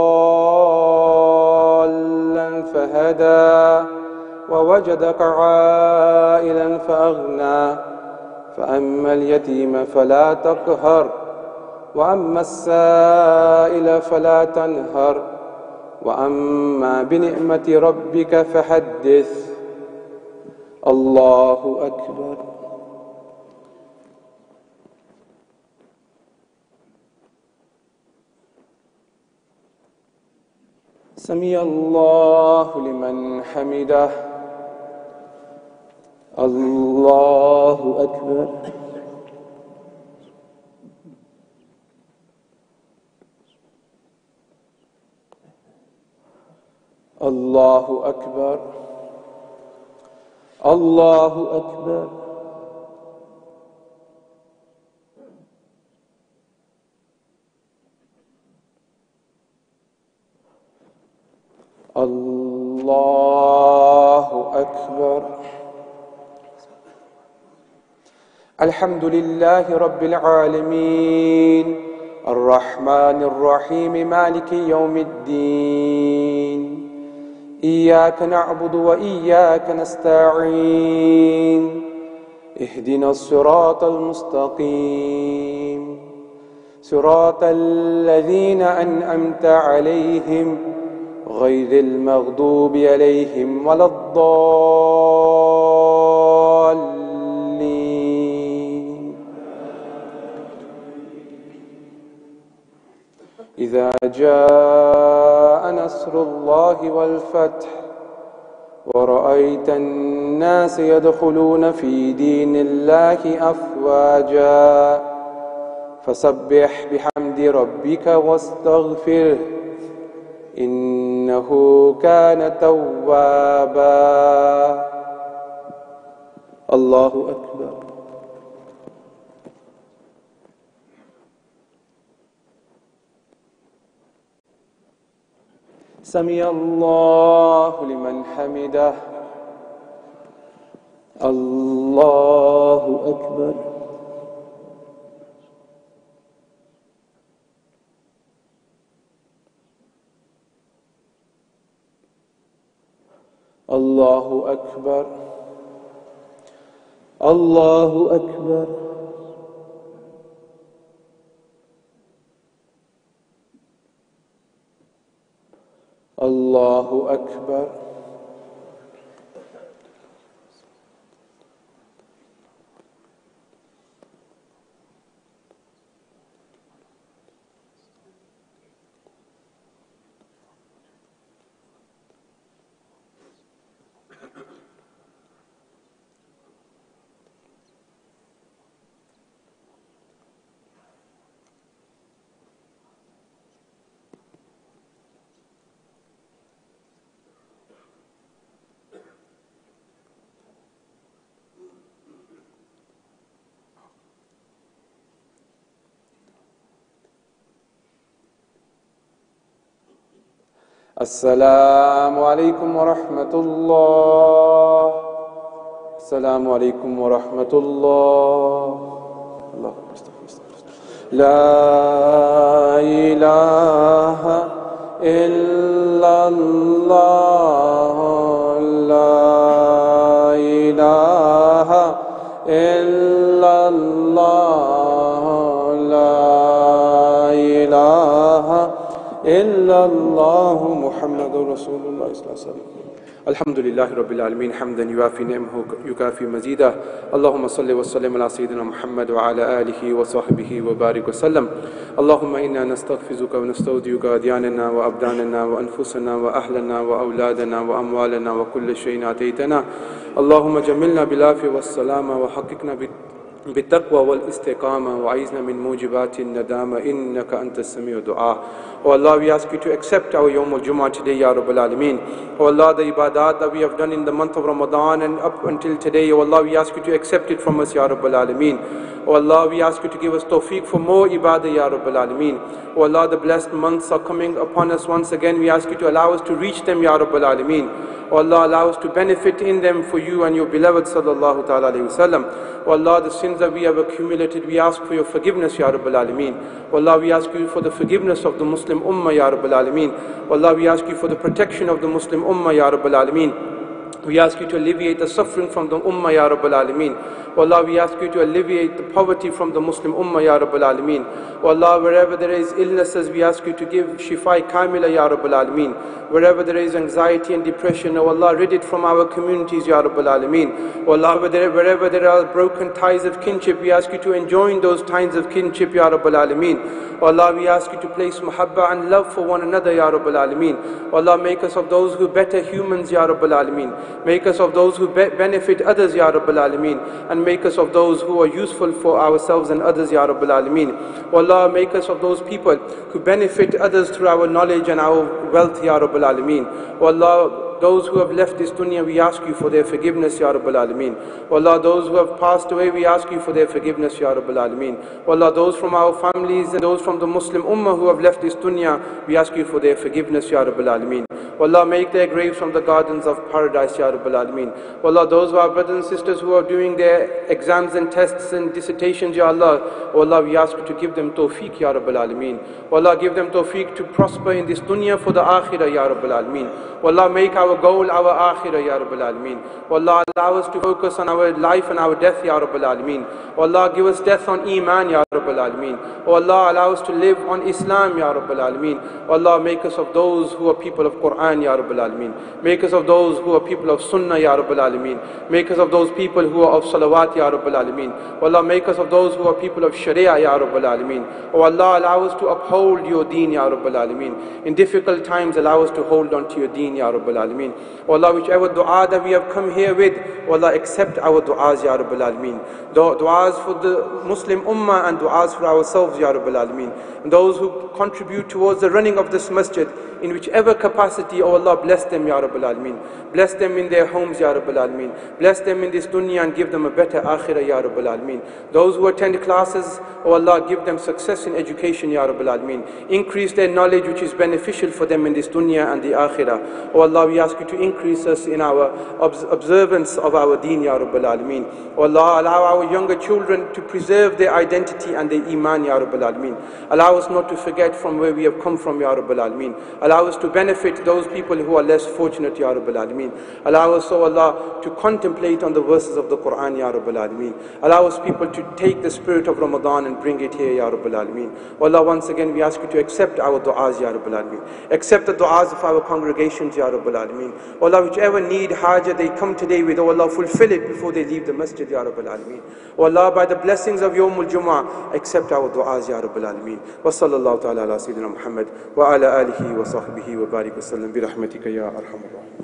ضالا فهدى ووجدك عائلا فأغنى فأما اليتيم فلا تقهر وأما السائل فلا تنهر وأما بنعمة ربك فحدث. الله أكبر. سمع الله لمن حمده. الله أكبر. الله أكبر. الله أكبر. الله أكبر. الحمد لله رب العالمين الرحمن الرحيم مالك يوم الدين إياك نعبد وإياك نستعين اهدنا الصراط المستقيم صراط الذين أنعمت عليهم غير المغضوب عليهم ولا الضالين. إذا جاء نصر الله والفتح ورأيت الناس يدخلون في دين الله أفواجا فسبح بحمد ربك واستغفره إنه كان توابا. الله أكبر. سمع الله لمن حمده. الله أكبر. الله أكبر. الله أكبر. الله أكبر. السلام عليكم ورحمة الله. السلام عليكم ورحمة الله. الله لا إله إلا الله. لا إله إلا الله. لا إله إلا الله محمد رسول الله صلى الله عليه وسلم. الحمد لله رب العالمين حمدا يوافي نعمه يكافي مزيدا. اللهم صل وسلم على سيدنا محمد وعلى آله وصحبه وبارك وسلم. اللهم إنا نستغفرك ونستودعك أدياننا وأبداننا وأنفسنا وأهلنا وأولادنا وأموالنا وكل شيء آتيتنا. اللهم جملنا بالعافية والسلامة وحققنا بالتقوى والاستقامة وعيذنا من موجبات الندامة إنك أنت السميع الدعاء. Oh Allah, we ask you to accept our Yawm al-Jumu'ah today, Ya Rabbal Alameen. Oh Allah, the ibadat that we have done in the month of Ramadan and up until today, Oh Allah, we ask you to accept it from us, Ya Rabbal Alameen. Oh Allah, we ask you to give us tawfiq for more ibadah, Ya Rabbal Alameen. Oh Allah, the blessed months are coming upon us once again. We ask you to allow us to reach them, Ya Rabbal Alameen. Oh Allah, allow us to benefit in them for you and your beloved Sallallahu Ta'ala Alaihi Wasallam. Oh Allah, the sins that we have accumulated, we ask for your forgiveness, Ya Rabbal Alameen. Oh Allah, we ask you for the forgiveness of the Muslim Ummah, Ya Rabbal Alameen. Oh Allah, we ask you for the protection of the Muslim Ummah, Ya Rabbal Alameen. We ask you to alleviate the suffering from the Ummah, Ya Rabbal Alameen. Oh Allah, we ask you to alleviate the poverty from the Muslim Ummah, Ya Rabbal Alameen. Oh Allah, wherever there is illnesses, we ask you to give Shifai Kamila, Ya Rabbal Alameen. Wherever there is anxiety and depression, oh Allah, rid it from our communities, Ya Rabbal Alameen. Oh Allah, wherever there are broken ties of kinship, we ask you to enjoin those ties of kinship, Ya Rabbal Alameen. Oh Allah, we ask you to place muhabba and love for one another, Ya Rabbal Alameen. Oh Allah, make us of those who better humans, Ya Rabbal Alameen. Make us of those who be benefit others, Ya Rabbal Alameen. And make us of those who are useful for ourselves and others, Ya Rabbal Alameen. Oh Allah, make us of those people who benefit others through our knowledge and our wealth, Ya Rabbal Alameen. Oh Allah, those who have left this dunya, we ask you for their forgiveness, Ya Rabbal Alameen. Oh Allah, those who have passed away, we ask you for their forgiveness, Ya Rabbal Alameen. Oh Allah, those from our families and those from the Muslim Ummah who have left this dunya, we ask you for their forgiveness, Ya Rabbal Alameen. Oh Allah, make their graves from the gardens of paradise, Ya Rabbal Alameen. Oh Allah, those of our brothers and sisters who are doing their exams and tests and dissertations, Ya Allah, oh Allah, we ask you to give them tawfiq, Ya Rabbal Alameen. Oh Allah, give them tawfiq to prosper in this dunya for the akhirah, Ya Rabbal Alameen. Oh Allah, make our goal our akhirah, Ya Rabbal Alameen. Oh Allah, allow us to focus on our life and our death, Ya Rabbal Alameen. Oh Allah, give us death on Iman, Ya Rabbal Alameen. Oh Allah, allow us to live on Islam, Ya Rabbal Alameen. Oh Allah, make us of those who are people of Quran, Ya Rabbal Alameen. Make us of those who are people of Sunnah, Ya Rabbal Alameen. Make us of those people who are of Salawat, Ya Rabbal Alameen. Oh Allah, make us of those who are people of Sharia, Ya Rabbal Alameen. Oh Allah, allow us to uphold your deen, Ya Rabbal Alameen. In difficult times, allow us to hold on to your deen, Ya Rabbal Alameen. Oh Allah, whichever dua that we have come here with, oh Allah, accept our du'as, Ya Rabbal Alameen. Du'as for the Muslim Ummah and du'as for ourselves, Ya Rabbal Alameen. And those who contribute towards the running of this masjid, in whichever capacity, oh Allah, bless them, Ya Rabbal Alameen. Bless them in their homes, Ya Rabbal Alameen. Bless them in this dunya and give them a better akhirah, Ya Rabbal Alameen. Those who attend classes, oh Allah, give them success in education, Ya Rabbal Alameen. Increase their knowledge which is beneficial for them in this dunya and the akhirah. Oh Allah, we ask you to increase us in our observance of our deen, Ya Rabbal Alameen. Oh Allah, allow our younger children to preserve their identity and their iman, Ya Rabbal Alameen. Allow us not to forget from where we have come from, Ya Rabbal Alameen. Allow us to benefit those people who are less fortunate, Ya Rabbal Alameen. Allow us, oh Allah, to contemplate on the verses of the Quran, Ya Rabbal Alameen. Allow us people to take the spirit of Ramadan and bring it here, Ya Rabbal Alameen. Oh Allah, once again we ask you to accept our du'as, Ya Rabbal Alameen. Accept the du'as of our congregations, Ya Rabbal Alameen. Oh Allah, whichever need, haja they come today with, oh Allah, fulfill it before they leave the masjid, Ya Rabbal Alameen. Oh Allah, by the blessings of Yawm al-Jumu'ah, accept our du'as, Ya Rabbal Alameen. Wa sallallahu ta'ala ala Sayyidina Muhammad wa ala alihi wa sahbihi wa barik wa sallam bi rahmatika ya arhamar rahim.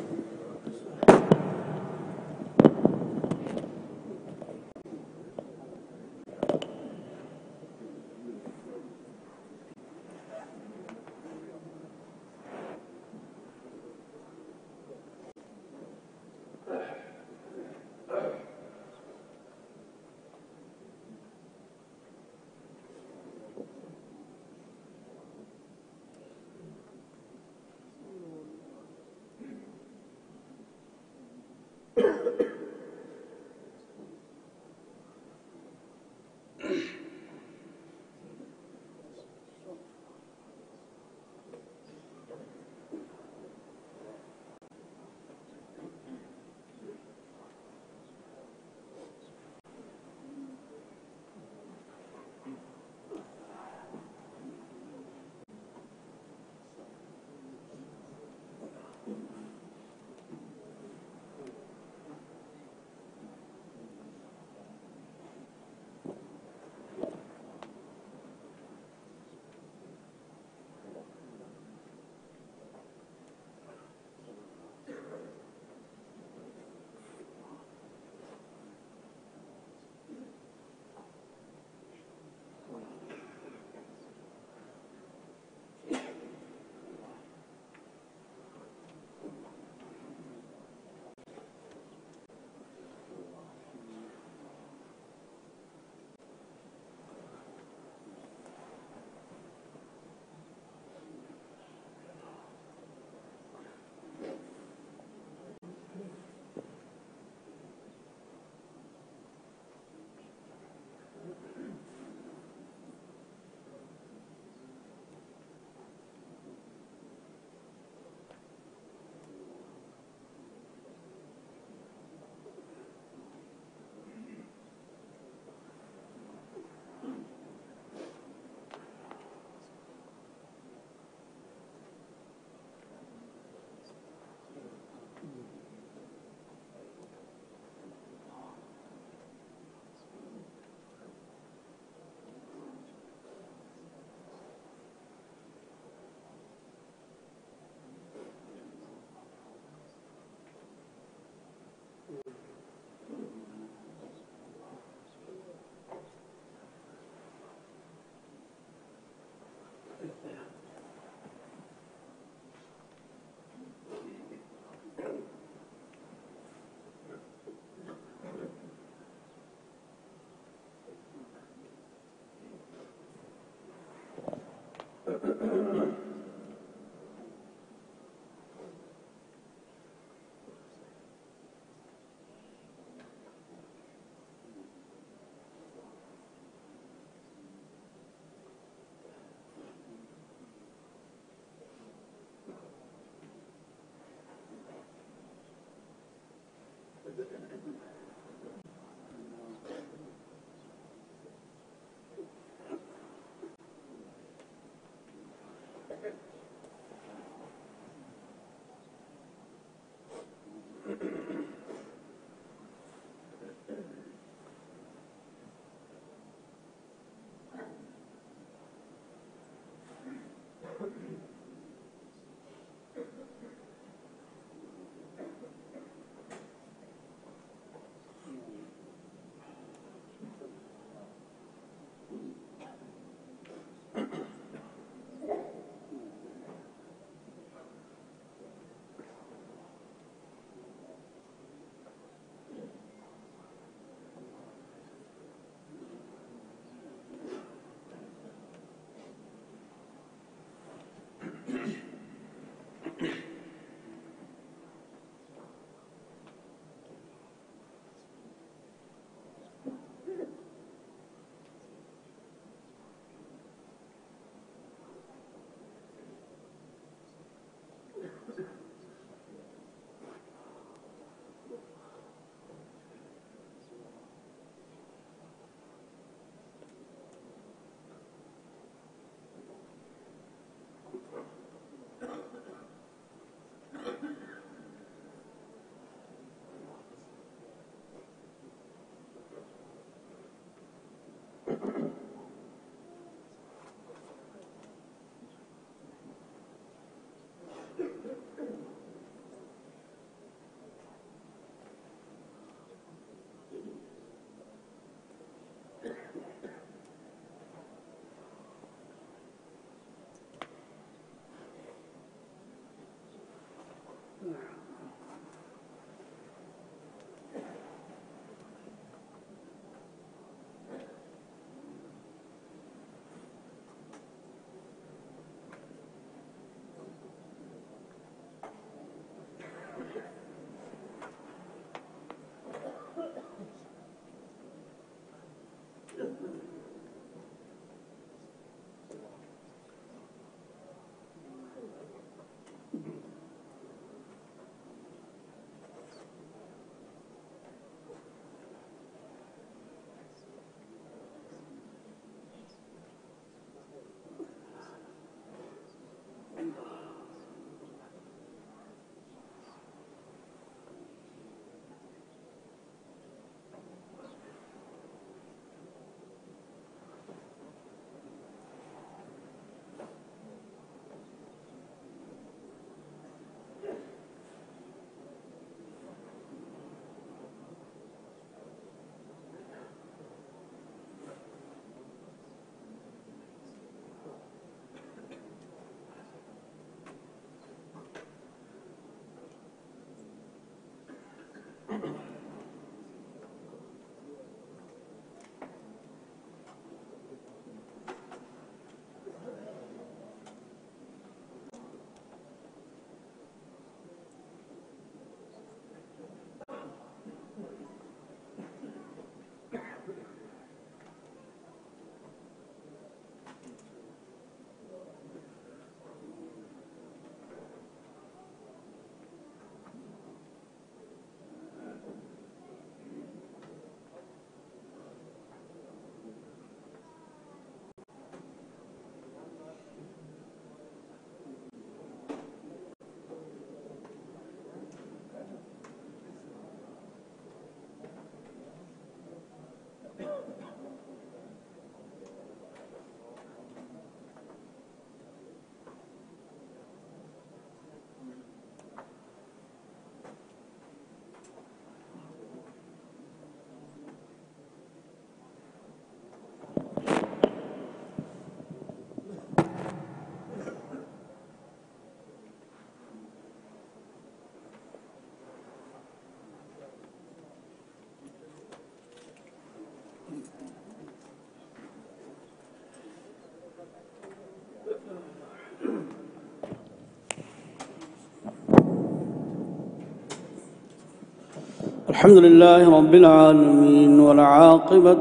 الحمد لله رب العالمين والعاقبة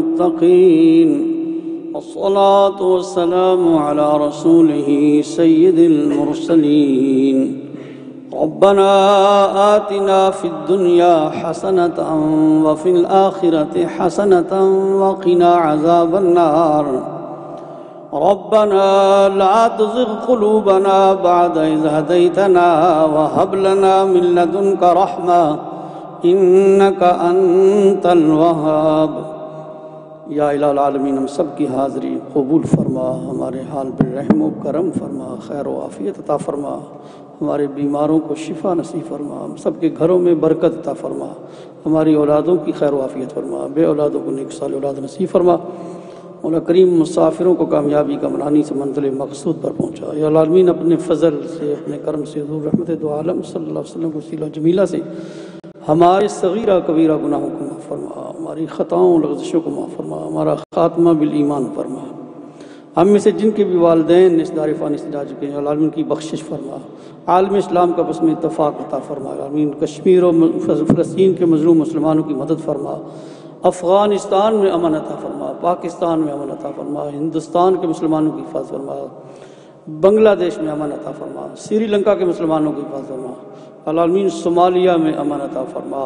للمتقين والصلاة والسلام على رسوله سيد المرسلين ربنا آتنا في الدنيا حسنة وفي الآخرة حسنة وقنا عذاب النار ربنا لا تزغ قلوبنا بعد إذ هديتنا وهب لنا من لدنك رحمة إنك أنت الوهاب۔ یا الہ العالمین، ہم سب کی حاضری قبول فرما، ہمارے حال پر رحم و کرم فرما، خیر و عافیت عطا فرما، ہمارے بیماروں کو شفا نصیب فرما، ہم سب کے گھروں میں برکت عطا فرما، ہماری اولادوں کی خیر و عافیت فرما، بے اولادوں کو نیک صالح اولاد نصیب فرما۔ مولا کریم مسافروں کو کامیابی کا منانی سے منزل مقصود پر پہنچا۔ یا العالمین، اپنے فضل سے، اپنے کرم سے، حضور رحمت دو عالم صلی اللہ علیہ وسلم کو وسیلہ جمیلہ سے ہمارے صغیرہ کبیرہ گناہوں کو معاف فرما، ہماری خطاؤں لغزشوں کو معاف فرما، ہمارا خاتمہ بالایمان فرما۔ ہم میں سے جن کے بھی والدین اس دار فانی سے جا چکے ہیں، العالمین کی بخشش فرما، عالم اسلام کا بس میں اتفاق عطا فرما، العالمین کشمیر اور فلسطین کے مظلوم مسلمانوں کی مدد فرما، افغانستان میں امن عطا فرما، پاکستان میں امن عطا فرما، ہندوستان کے مسلمانوں کی حفاظت فرما، بنگلہ دیش میں امن عطا فرما، سری لنکا کے مسلمانوں کی حفاظت فرما، العالمین صومالیہ میں امن عطا فرما،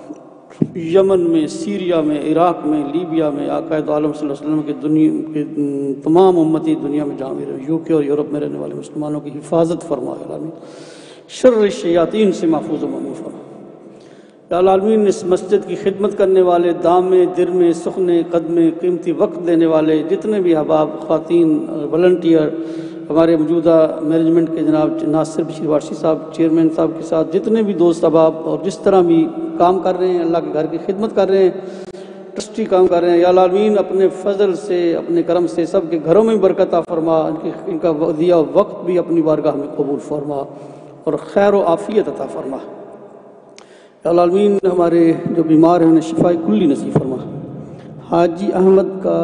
یمن میں، سیریا میں، عراق میں، لیبیا میں، آقا دو عالم صلی اللہ علیہ وسلم کے دنیا کے تمام امتی دنیا میں جہاں بھی رہے، یو کے اور یورپ میں رہنے والے مسلمانوں کی حفاظت فرما، العالمین شر الشیاطین سے محفوظ و مامون فرما۔ یا العالمین، اس مسجد کی خدمت کرنے والے، دامے درمے سخنے قدمے قیمتی وقت دینے والے جتنے بھی احباب، خواتین، والنٹیئر، ہمارے موجودہ مینجمنٹ کے جناب ناصر بشیر وارشی صاحب چیئرمین صاحب کے ساتھ جتنے بھی دوست احباب اور جس طرح بھی کام کر رہے ہیں، اللہ کے گھر کی خدمت کر رہے ہیں، ٹرسٹی کام کر رہے ہیں، یا العالمین اپنے فضل سے، اپنے کرم سے سب کے گھروں میں برکت عطا فرما، ان کی ان کا دیا وقت بھی اپنی بارگاہ میں قبول فرما اور خیر و عافیت عطا فرما۔ یا العالمین، ہمارے جو بیمار ہیں انہیں شفاء کلی نصیب فرما۔ حاجی احمد کا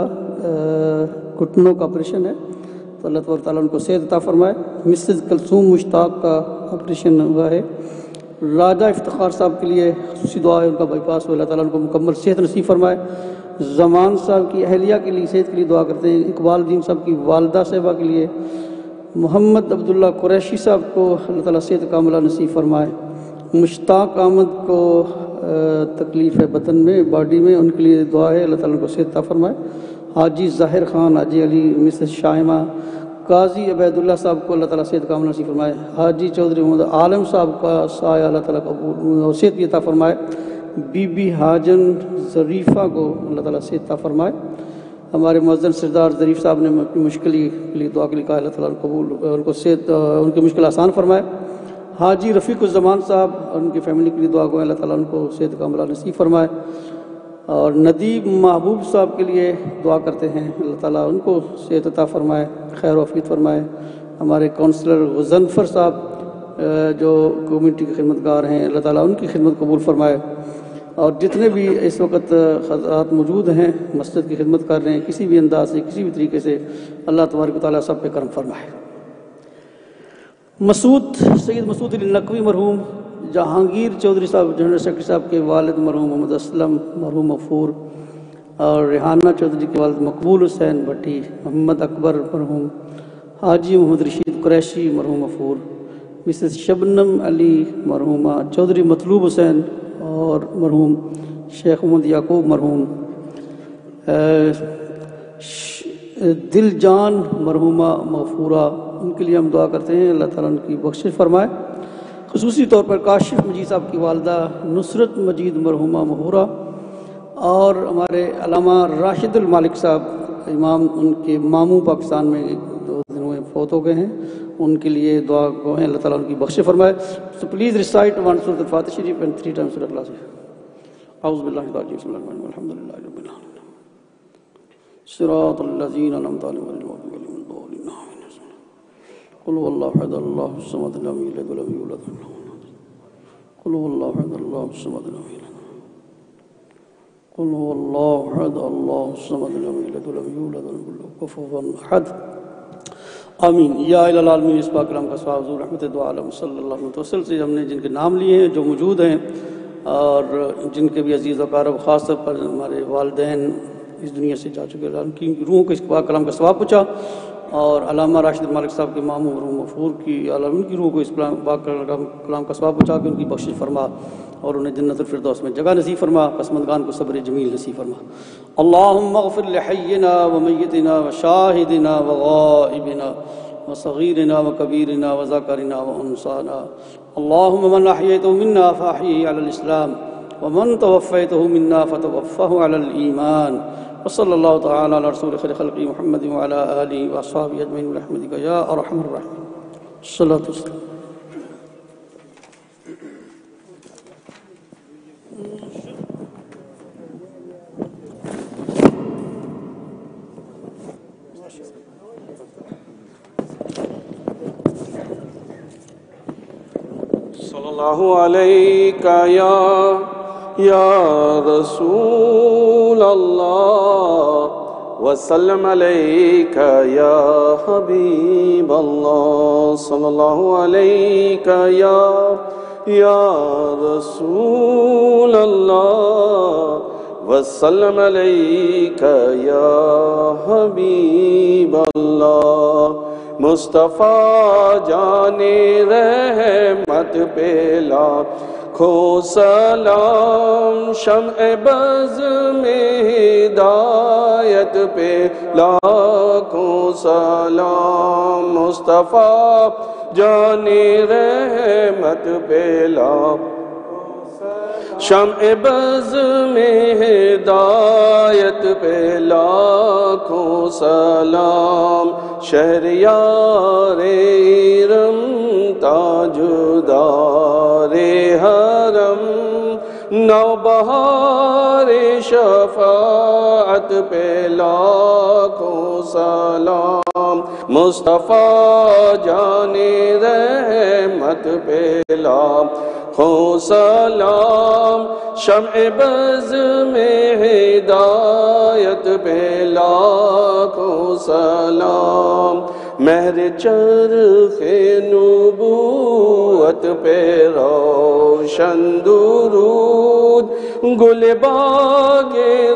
گھٹنوں کا آپریشن ہے تو اللہ تبارک تعالیٰ ان کو صحت عطا فرمائے۔ مسز کلثوم مشتاق کا آپریشن ہوا ہے۔ راجہ افتخار صاحب کے لیے خصوصی دعا ہے، ان کا بائی پاس ہو، اللہ تعالیٰ ان کو مکمل صحت نصیب فرمائے۔ زمان صاحب کی اہلیہ کے لیے صحت کے لیے دعا کرتے ہیں۔ اقبال دین صاحب کی والدہ صاحبہ کے لیے، محمد عبداللہ قریشی صاحب کو اللہ تعالیٰ صحت کاملہ نصیب فرمائے۔ مشتاق احمد کو تکلیف ہے بدن میں، باڈی میں، ان کے لیے دعا ہے، اللہ تعالیٰ ان کو صحت عطا فرمائے۔ حاجی ظاہر خان، حاجی علی، مسز شائمہ، قاضی عبید اللہ صاحب کو اللہ تعالیٰ صحت کاملہ نصیب فرمائے۔ حاجی چودھری محمد عالم صاحب کا سایہ اللہ تعالیٰ قبول صحت عطا فرمائے۔ بی بی حاجن ظریفہ کو اللہ تعالیٰ صحت عطا فرمائے۔ ہمارے مؤذن سردار ظریف صاحب نے اپنی مشکل کے لیے دعا کے لیے کہا، اللہ تعالیٰ ان قبول ان کو صحت ان کی مشکل آسان فرمائے۔ حاجی رفیق الزمان صاحب اور ان کی فیملی کے لیے دعا کو اللہ تعالیٰ ان کو صحت کاملہ نصیب فرمائے۔ اور ندیب محبوب صاحب کے لیے دعا کرتے ہیں، اللہ تعالیٰ ان کو صحت عطا فرمائے، خیر و عافیت فرمائے۔ ہمارے کونسلر غضنفر صاحب جو کمیونٹی کے خدمت گار ہیں، اللہ تعالیٰ ان کی خدمت قبول فرمائے۔ اور جتنے بھی اس وقت حضرات موجود ہیں مسجد کی خدمت کر رہے ہیں، کسی بھی انداز سے، کسی بھی طریقے سے، اللہ تبارک و تعالیٰ سب پہ کرم فرمائے۔ مسعود سید مسعود علی نقوی مرحوم، جہانگیر چودھری صاحب جنرل سیکرٹری صاحب کے والد مرحوم محمد اسلم مرحوم مغفور، اور ریحانہ چودھری کے والد مقبول حسین بھٹی، محمد اکبر مرحوم، حاجی محمد رشید قریشی مرحوم مغفور، مسز شبنم علی مرحومہ، چودھری مطلوب حسین اور مرحوم شیخ محمد یعقوب مرحوم، دل جان مرحومہ مغفورہ، ان کے لیے ہم دعا کرتے ہیں، اللہ تعالیٰ ان کی بخشش فرمائے۔ خصوصی طور پر کاشف مجید صاحب کی والدہ نصرت مجید مرحومہ مغفورہ، اور ہمارے علامہ راشد المالک صاحب امام، ان کے ماموں پاکستان میں دو دنوں میں فوت ہو گئے ہیں، ان کے لیے دعا گو ہیں، اللہ تعالیٰ ان کی بخشش فرمائے۔ سو پلیز ریسائٹ ون سورۃ الفاتحہ شریف اینڈ تھری ٹائمز سورۃ الاخلاص۔ اعوذ باللہ من الشیطان الرجیم، بسم اللہ الرحمن الرحیم، الحمد للہ رب العالمین، صراط الذین انعمت علیہم غیر المغضوب علیہم ولا الضالین، قل هو الله احد الله الصمد لم يلد ولم يولد ولم يكن له قل هو الله احد الله الصمد لم يلد قل هو الله احد الله الصمد لم يلد ولم يولد ولم يكن له كفوا احد آمین۔ یا الہ العالمین، اس پاک کلام کا ثواب حضور رحمت دو عالم صلی اللہ علیہ وسلم سے ہم نے جن کے نام لیے ہیں، جو موجود ہیں، اور جن کے بھی عزیز و اقارب، خاص طور پر ہمارے والدین اس دنیا سے جا چکے ہیں، ان کی روحوں کو اس پاک کلام کا ثواب پہنچا، اور علامہ راشد مالک صاحب کے ماموں روح مغفور کی اللہ ان کی روح کو اس پاک کلام کا ثواب پہنچا کے ان کی بخشش فرما اور انہیں جنت الفردوس میں جگہ نصیب فرما، پسماندگان کو صبر جمیل نصیب فرما۔ اللہم اغفر لحینا ومیتنا وشاہدنا وغائبنا وصغیرنا وکبیرنا وذاکرنا وانسانا، اللہم من احییتہ منا فاحیہ علی الاسلام ومن توفیتہ منا فتوفہ علی الایمان، وصلی اللہ تعالی علی رسول خیر خلق محمد وعلی آلہ واصحابہ اجمعین برحمتک یا ارحم الراحمین۔ الصلاۃ والسلام۔ صلی اللہ علیکہ یا یا رسول اللہ وسلم علیکہ یا حبیب اللہ، صلی اللہ علیکہ یا یا رسول اللہ وسلم علیکہ یا حبیب اللہ، مصطفیٰ جان رحمت پہ لاکھوں سلام، شمع بز میں ہدایت پہ لاکھوں سلام، مصطفیٰ جان رحمت پہ لاکھوں شمع بز میں ہدایت پہ لاکھوں سلام، شہریار ارم تاجدار حرم، نوبہار شفاعت پہ لاکھوں سلام، مصطفیٰ جان رحمت پہ لاکھوں سلام، شمع بز میں ہدایت پہ لاکھوں سلام، مہر چرخ نبوت پہ روشن درود، گل باغ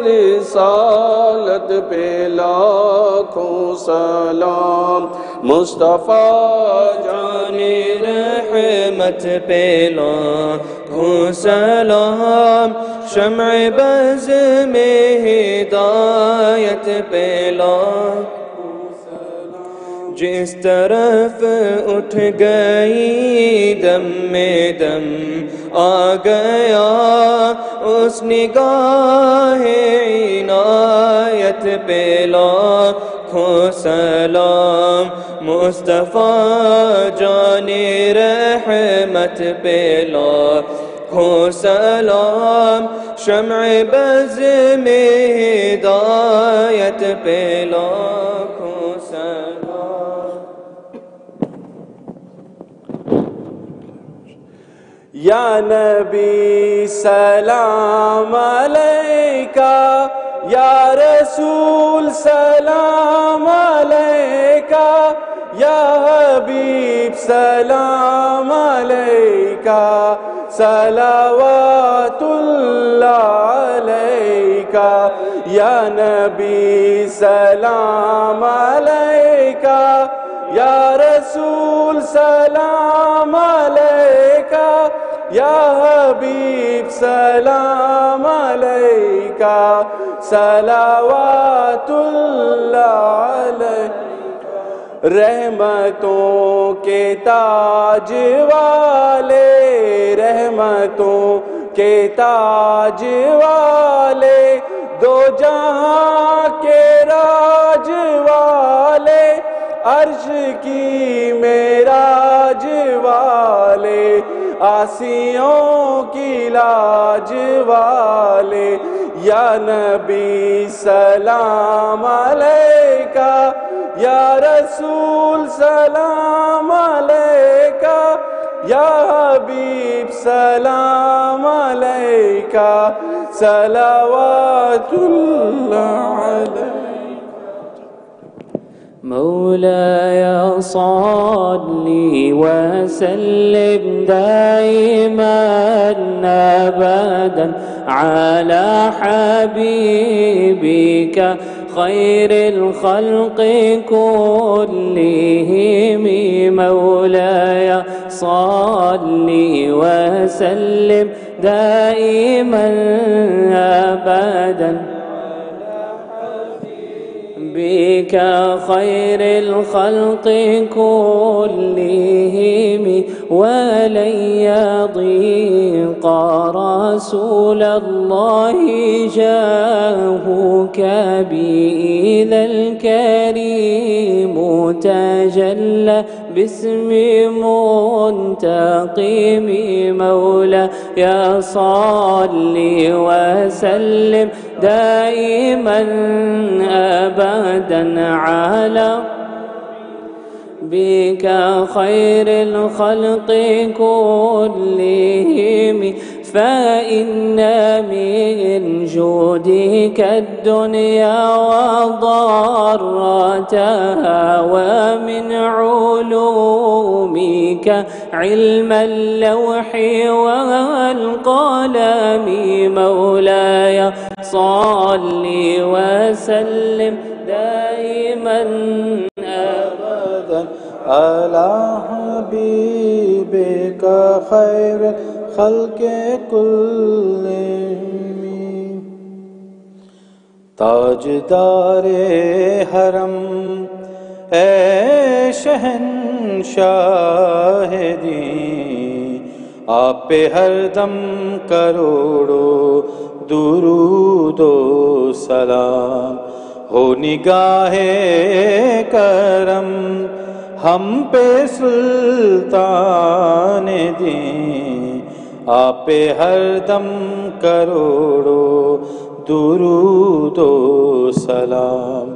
رسالت پہ لاکھوں سلام، مصطفیٰ جان رحمت پہ لاکھوں سلام، شمع بز میں ہدایت پہ لاکھوں جس طرف اٹھ گئی دم میں دم آ گیا، اس نگاہ عنایت پہ لاکھوں سلام، مصطفیٰ جان رحمت پہ لاکھوں سلام، شمع بز میں ہدایت پہ لاکھوں سلام۔ یا نبی سلام علیکہ، یا رسول سلام علیکہ، یا حبیب سلام علیکہ، صلوات اللہ علیکہ، یا نبی سلام علیکہ، یا رسول سلام علیکہ، یا حبیب سلام علیکہ، صلوات اللہ علیکہ، رحمتوں کے تاج والے، رحمتوں کے تاج والے، دو جہاں کے راج والے، عرش کی معراج والے، آسیوں کی لاج والے، یا نبی سلام علیکہ، یا رسول سلام علیکہ، یا حبیب سلام علیکہ، صلوات اللہ علیکہ۔ مولاي صل وسلم دائما أبدا على حبيبك خير الخلق كلهم مولاي صل وسلم دائما أبدا بك خير الخلق كلهم ولن يضيق رسول الله جاهك بإذا الكريم تجلى باسم منتقم مولاي صل وسلم دائما أبدا على بك خير الخلق كلهم فإن من جودك الدنيا وضارتها ومن علومك علم اللوح والقلم مولاي صل وسلم دائما أبدا على حبيبك خير خلق كلهم تاجدار حرم اے شہنشاہ دین آپ پہ ہر دم کروڑو درود و سلام ہو نگاہ کرم ہم پہ سلطان دین آپ پہ ہر دم کروڑو درود و سلام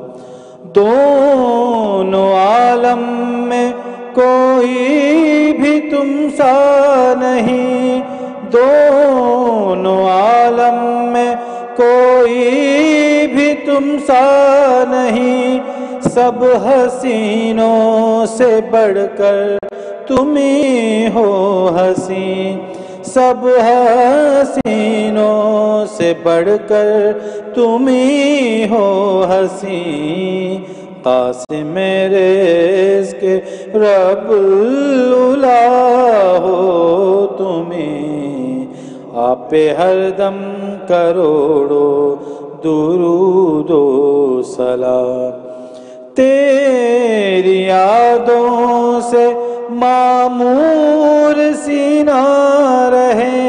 دونوں عالم میں کوئی بھی تم سا نہیں دونوں عالم میں کوئی بھی تم سا نہیں سب حسینوں سے بڑھ کر تم ہی ہو حسین سب حسینوں سے بڑھ کر تم ہی ہو حسین قاسم رزق رب العلا ہو تمہیں آپ پہ ہر دم کروڑو درود و سلام تیری یادوں سے معمور سینہ رہے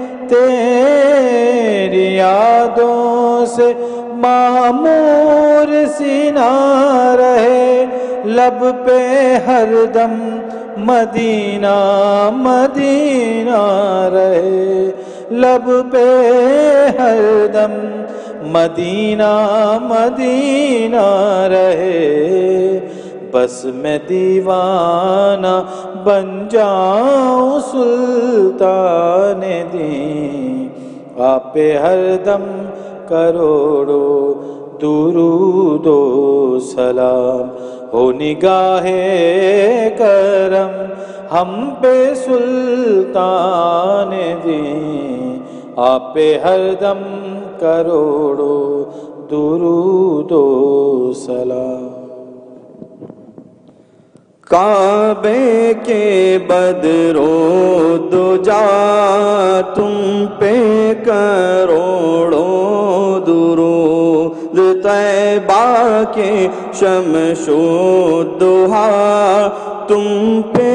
تیری یادوں سے معمور سینہ رہے لب پہ ہر دم مدینہ مدینہ رہے لب پہ ہر دم مدینہ مدینہ رہے بس میں دیوانہ بن جاؤں سلطان دین آپ پہ ہر دم کروڑو درود و سلام ہو نگاہ کرم ہم پہ سلطان دین آپ پہ ہر دم کروڑو درود و سلام کعبے کے بدرو دجا تم پہ کروڑوں درود طیبہ کے شمس و ضحیٰ تم پہ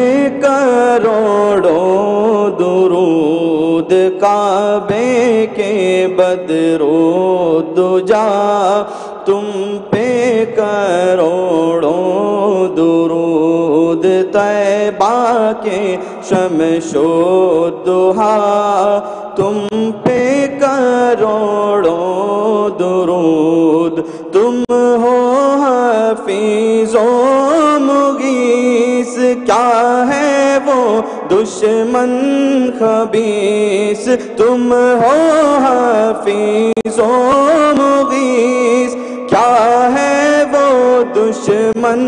کروڑوں درود کعبے کے بدرو دجا تم پہ کروڑوں درود طیبہ کے شمس و ضحیٰ تم پہ کروڑوں درود تم ہو حفیظ و مغیث کیا ہے وہ دشمن خبیث تم ہو حفیظ و مغیث کیا ہے وہ دشمن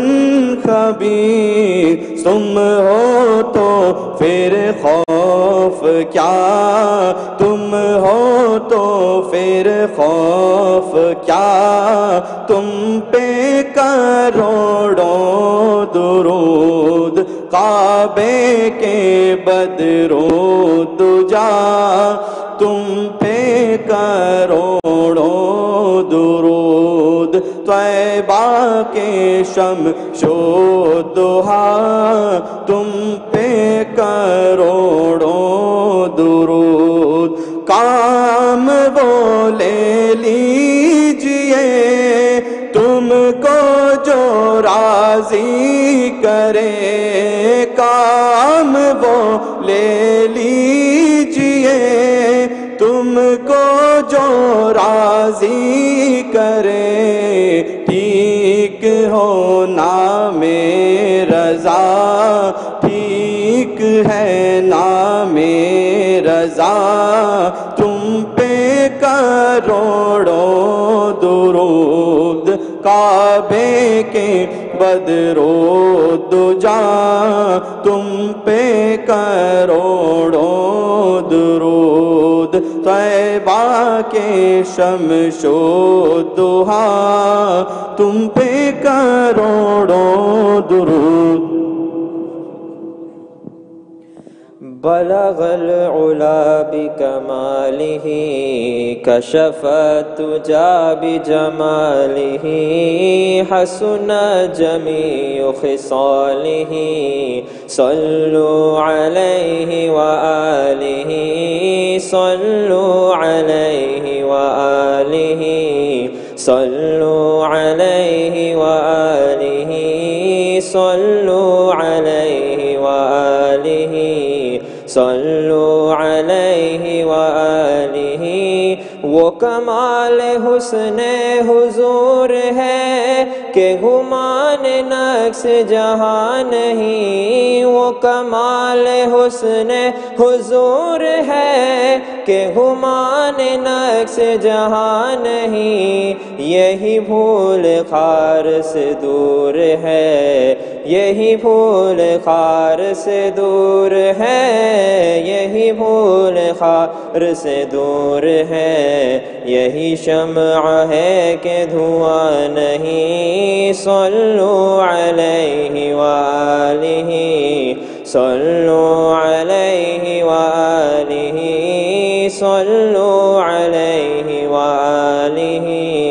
خبیث تم ہو تو پھر خوف کیا تم ہو تو پھر خوف کیا تم پہ کروڑوں درود کعبے کے بدرو دجا تم پہ کروڑوں درود طیبہ کے شمس و ضحا تم پہ کروڑوں درود کام وہ لے لیجئے تم کو جو راضی کرے کام وہ لے لیجئے تم کو جو راضی کرے ٹھیک ہو نام رضا ٹھیک ہے نام رضا تم پہ کروڑوں درود کعبے کے بدرو دجا تم پہ کروڑوں درود طیبہ کے شمس و ضحا تم پہ کروڑوں درود بلغ العلا بکمالہ کشف الدجا بجمالہ حسن جمیع خصالہ صلوا علیہ وآلہ صلوا علیہ وآلہ صلوا علیہ وآلہ صلوا علیہ وآلہ صلوا علیہ وآلہ وہ کمال حسن حضور ہے کہ گمان نقص جہاں نہیں وہ کمال حسن حضور ہے کہ گمان نقص جہاں نہیں یہی بھول خار سے دور ہے یہی بھول خار سے دور ہے یہی بھول خار سے دور ہے یہی شمع ہے کہ دھواں نہیں صلوا علیہ وآلہ صلوا علیہ وآلہ صلوا علیہ وآلہ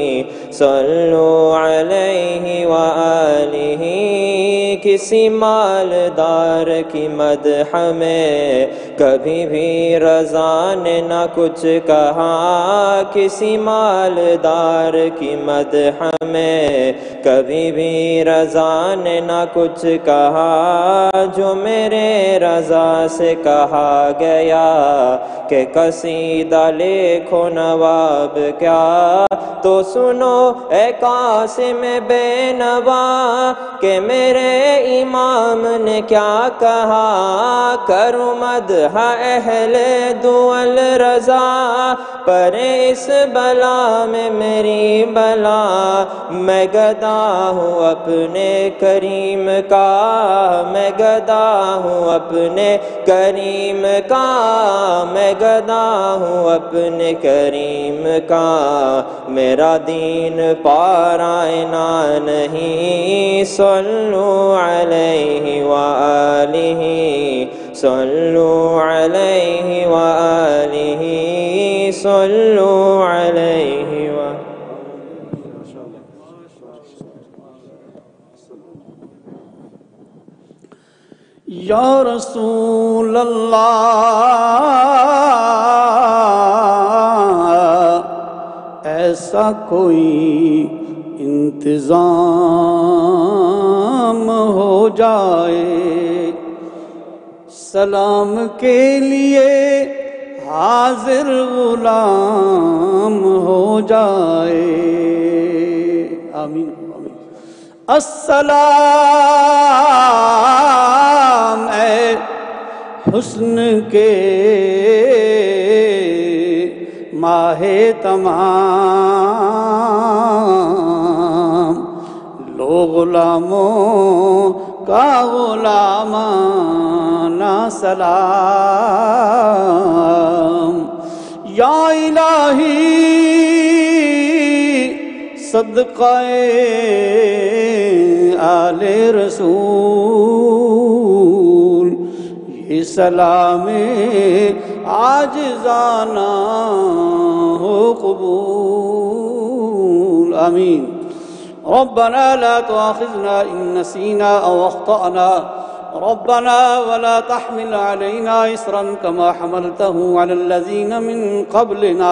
صلوا علیہ وآلہ کسی مالدار کی مدح میں کبھی بھی رضا نے نہ کچھ کہا کسی مالدار کی مدح میں کبھی بھی رضا نے نہ کچھ کہا جو میرے رضا سے کہا گیا کہ قصیدہ لکھو نواب کیا تو سنو اے قاسم بے نوا کہ میرے امام نے کیا کہا کروں مدح اہل دول رضا پر اس بلا میں میری بلا میں گدا ہوں اپنے کریم کا میں گدا ہوں اپنے کریم کا میں گدا ہوں اپنے کریم کا میرا دین پارائنا نہیں صلوا علیہ وآلہ صلوا علیہ وآلہ صلوا علیہ وآلہ یا رسول اللہ ایسا کوئی انتظام ہو جائے سلام کے لیے حاضر غلام ہو جائے آمین السلام اے حسن کے ماہ تمام لو غلاموں کا غلامانہ سلام یا الہی صدقہ آل رسول یہ سلام عاجزانہ ہو قبول آمین ربنا لا تؤاخذنا ان نسینا او اخطأنا ربنا ولا تحمل علينا إصرا كما حملته على الذين من قبلنا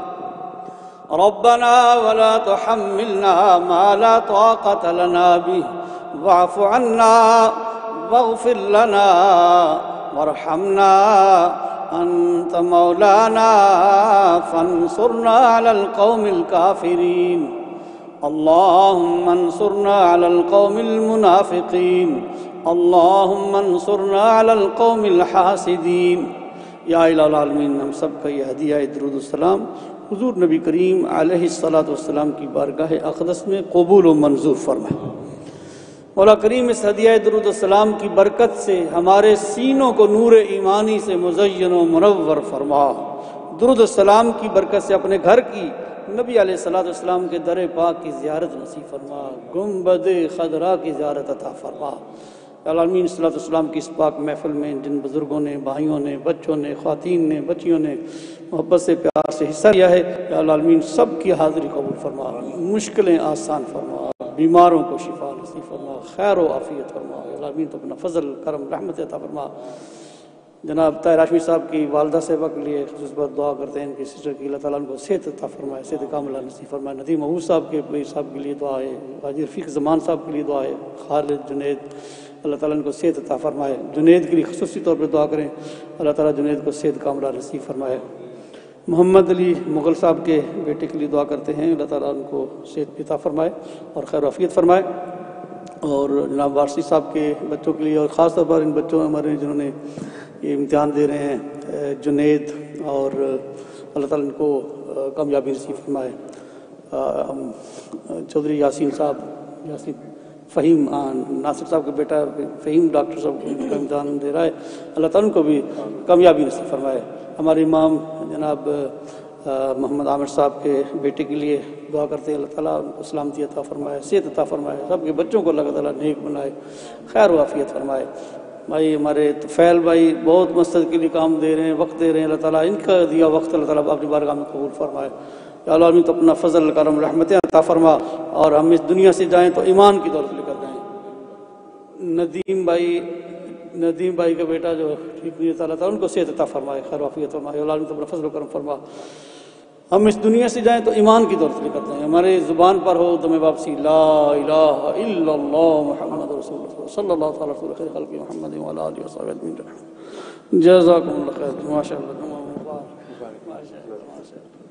ربنا ولا تحملنا ما لا طاقة لنا به واعف عنا واغفر لنا وارحمنا أنت مولانا فانصرنا على القوم الكافرين اللهم انصرنا على القوم المنافقين اللهم انصرنا على القوم الحاسدين یا الہ العالمین ہم سب کا یہ ہدیہ درود السلام حضور نبی کریم علیہ الصلاۃ والسلام کی بارگاہ اقدس میں قبول و منظور فرما مولا کریم اس ہدیہ درود السلام کی برکت سے ہمارے سینوں کو نور ایمانی سے مزین و منور فرما درود السلام کی برکت سے اپنے گھر کی نبی علیہ الصلوۃ والسلام کے در پاک کی زیارت نصیب فرما گنبد خضرا کی زیارت عطا فرما العالمین صلی اللہ علیہ وسلم کی اس پاک محفل میں جن بزرگوں نے بھائیوں نے بچوں نے خواتین نے بچیوں نے محبت سے پیار سے حصہ لیا ہے یا العالمین سب کی حاضری قبول فرما مشکلیں آسان فرما بیماروں کو شفا نصیب فرما خیر و عافیت فرما یا العالمین تو اپنا فضل کرم رحمت عطا فرما جناب طاہر ہاشمی صاحب کی والدہ صاحبہ کے لیے خصوص پر دعا کرتے ہیں ان کی سسٹر کی اللہ تعالیٰ ان کو صحت عطا فرمائے صحت کاملہ نصیب فرمائے ندیم محمود صاحب کے صاحب کے لیے دعا ہے حاجی رفیق زمان صاحب کے لیے دعا ہے خالد جنید اللہ تعالیٰ ان کو صحت عطا فرمائے جنید کے لیے خصوصی طور پر دعا کریں اللہ تعالیٰ جنید کو صحت کاملہ نصیب فرمائے محمد علی مغل صاحب کے بیٹے کے لیے دعا کرتے ہیں اللہ تعالیٰ ان کو صحت عطا فرمائے اور خیر و عافیت فرمائے اور جناب وارسی صاحب کے بچوں کے لیے اور خاص طور پر ان بچوں ہمارے جنہوں نے یہ امتحان دے رہے ہیں جنید اور اللہ تعالیٰ ان کو کامیابی نصیب فرمائے چودھری یاسین صاحب یاسین فہیم ناصر صاحب کا بیٹا فہیم ڈاکٹر صاحب کا امتحان دے رہا ہے اللہ تعالیٰ ان کو بھی کامیابی نصیب فرمائے ہمارے امام جناب محمد عامر صاحب کے بیٹے کے لیے دعا کرتے ہیں اللہ تعالیٰ ان کو سلامتی عطا فرمائے صحت عطا فرمائے سب کے بچوں کو اللہ تعالیٰ نیک بنائے خیر و عافیت فرمائے بھائی ہمارے طفیل بھائی بہت مسجد کے لیے کام دے رہے ہیں وقت دے رہے ہیں اللہ تعالیٰ ان کا دیا وقت اللہ تعالیٰ اپنی بارگاہ میں قبول فرمائے یا اللہ تو اپنا فضل کرم رحمتیں عطا فرما اور ہم اس دنیا سے جائیں تو ایمان کی دولت لے کر جائیں ندیم بھائی ندیم بھائی کا بیٹا جو ٹھیک نہیں اللہ تعالیٰ ان کو صحت عطا فرمائے خیر و عافیت فرمائے اللہ تو اپنا فضل و کرم فرما ہم اس دنیا سے جائیں تو ایمان کی دولت لے کر جائیں ہمارے زبان پر ہو دم واپسی لا الہ الا اللہ محمد رسول اللہ صلی اللہ تعالیٰ رسول خیر خلق محمد وعلی آلہ وصحبہ اجمعین جزاکم اللہ خیر ماشاء اللہ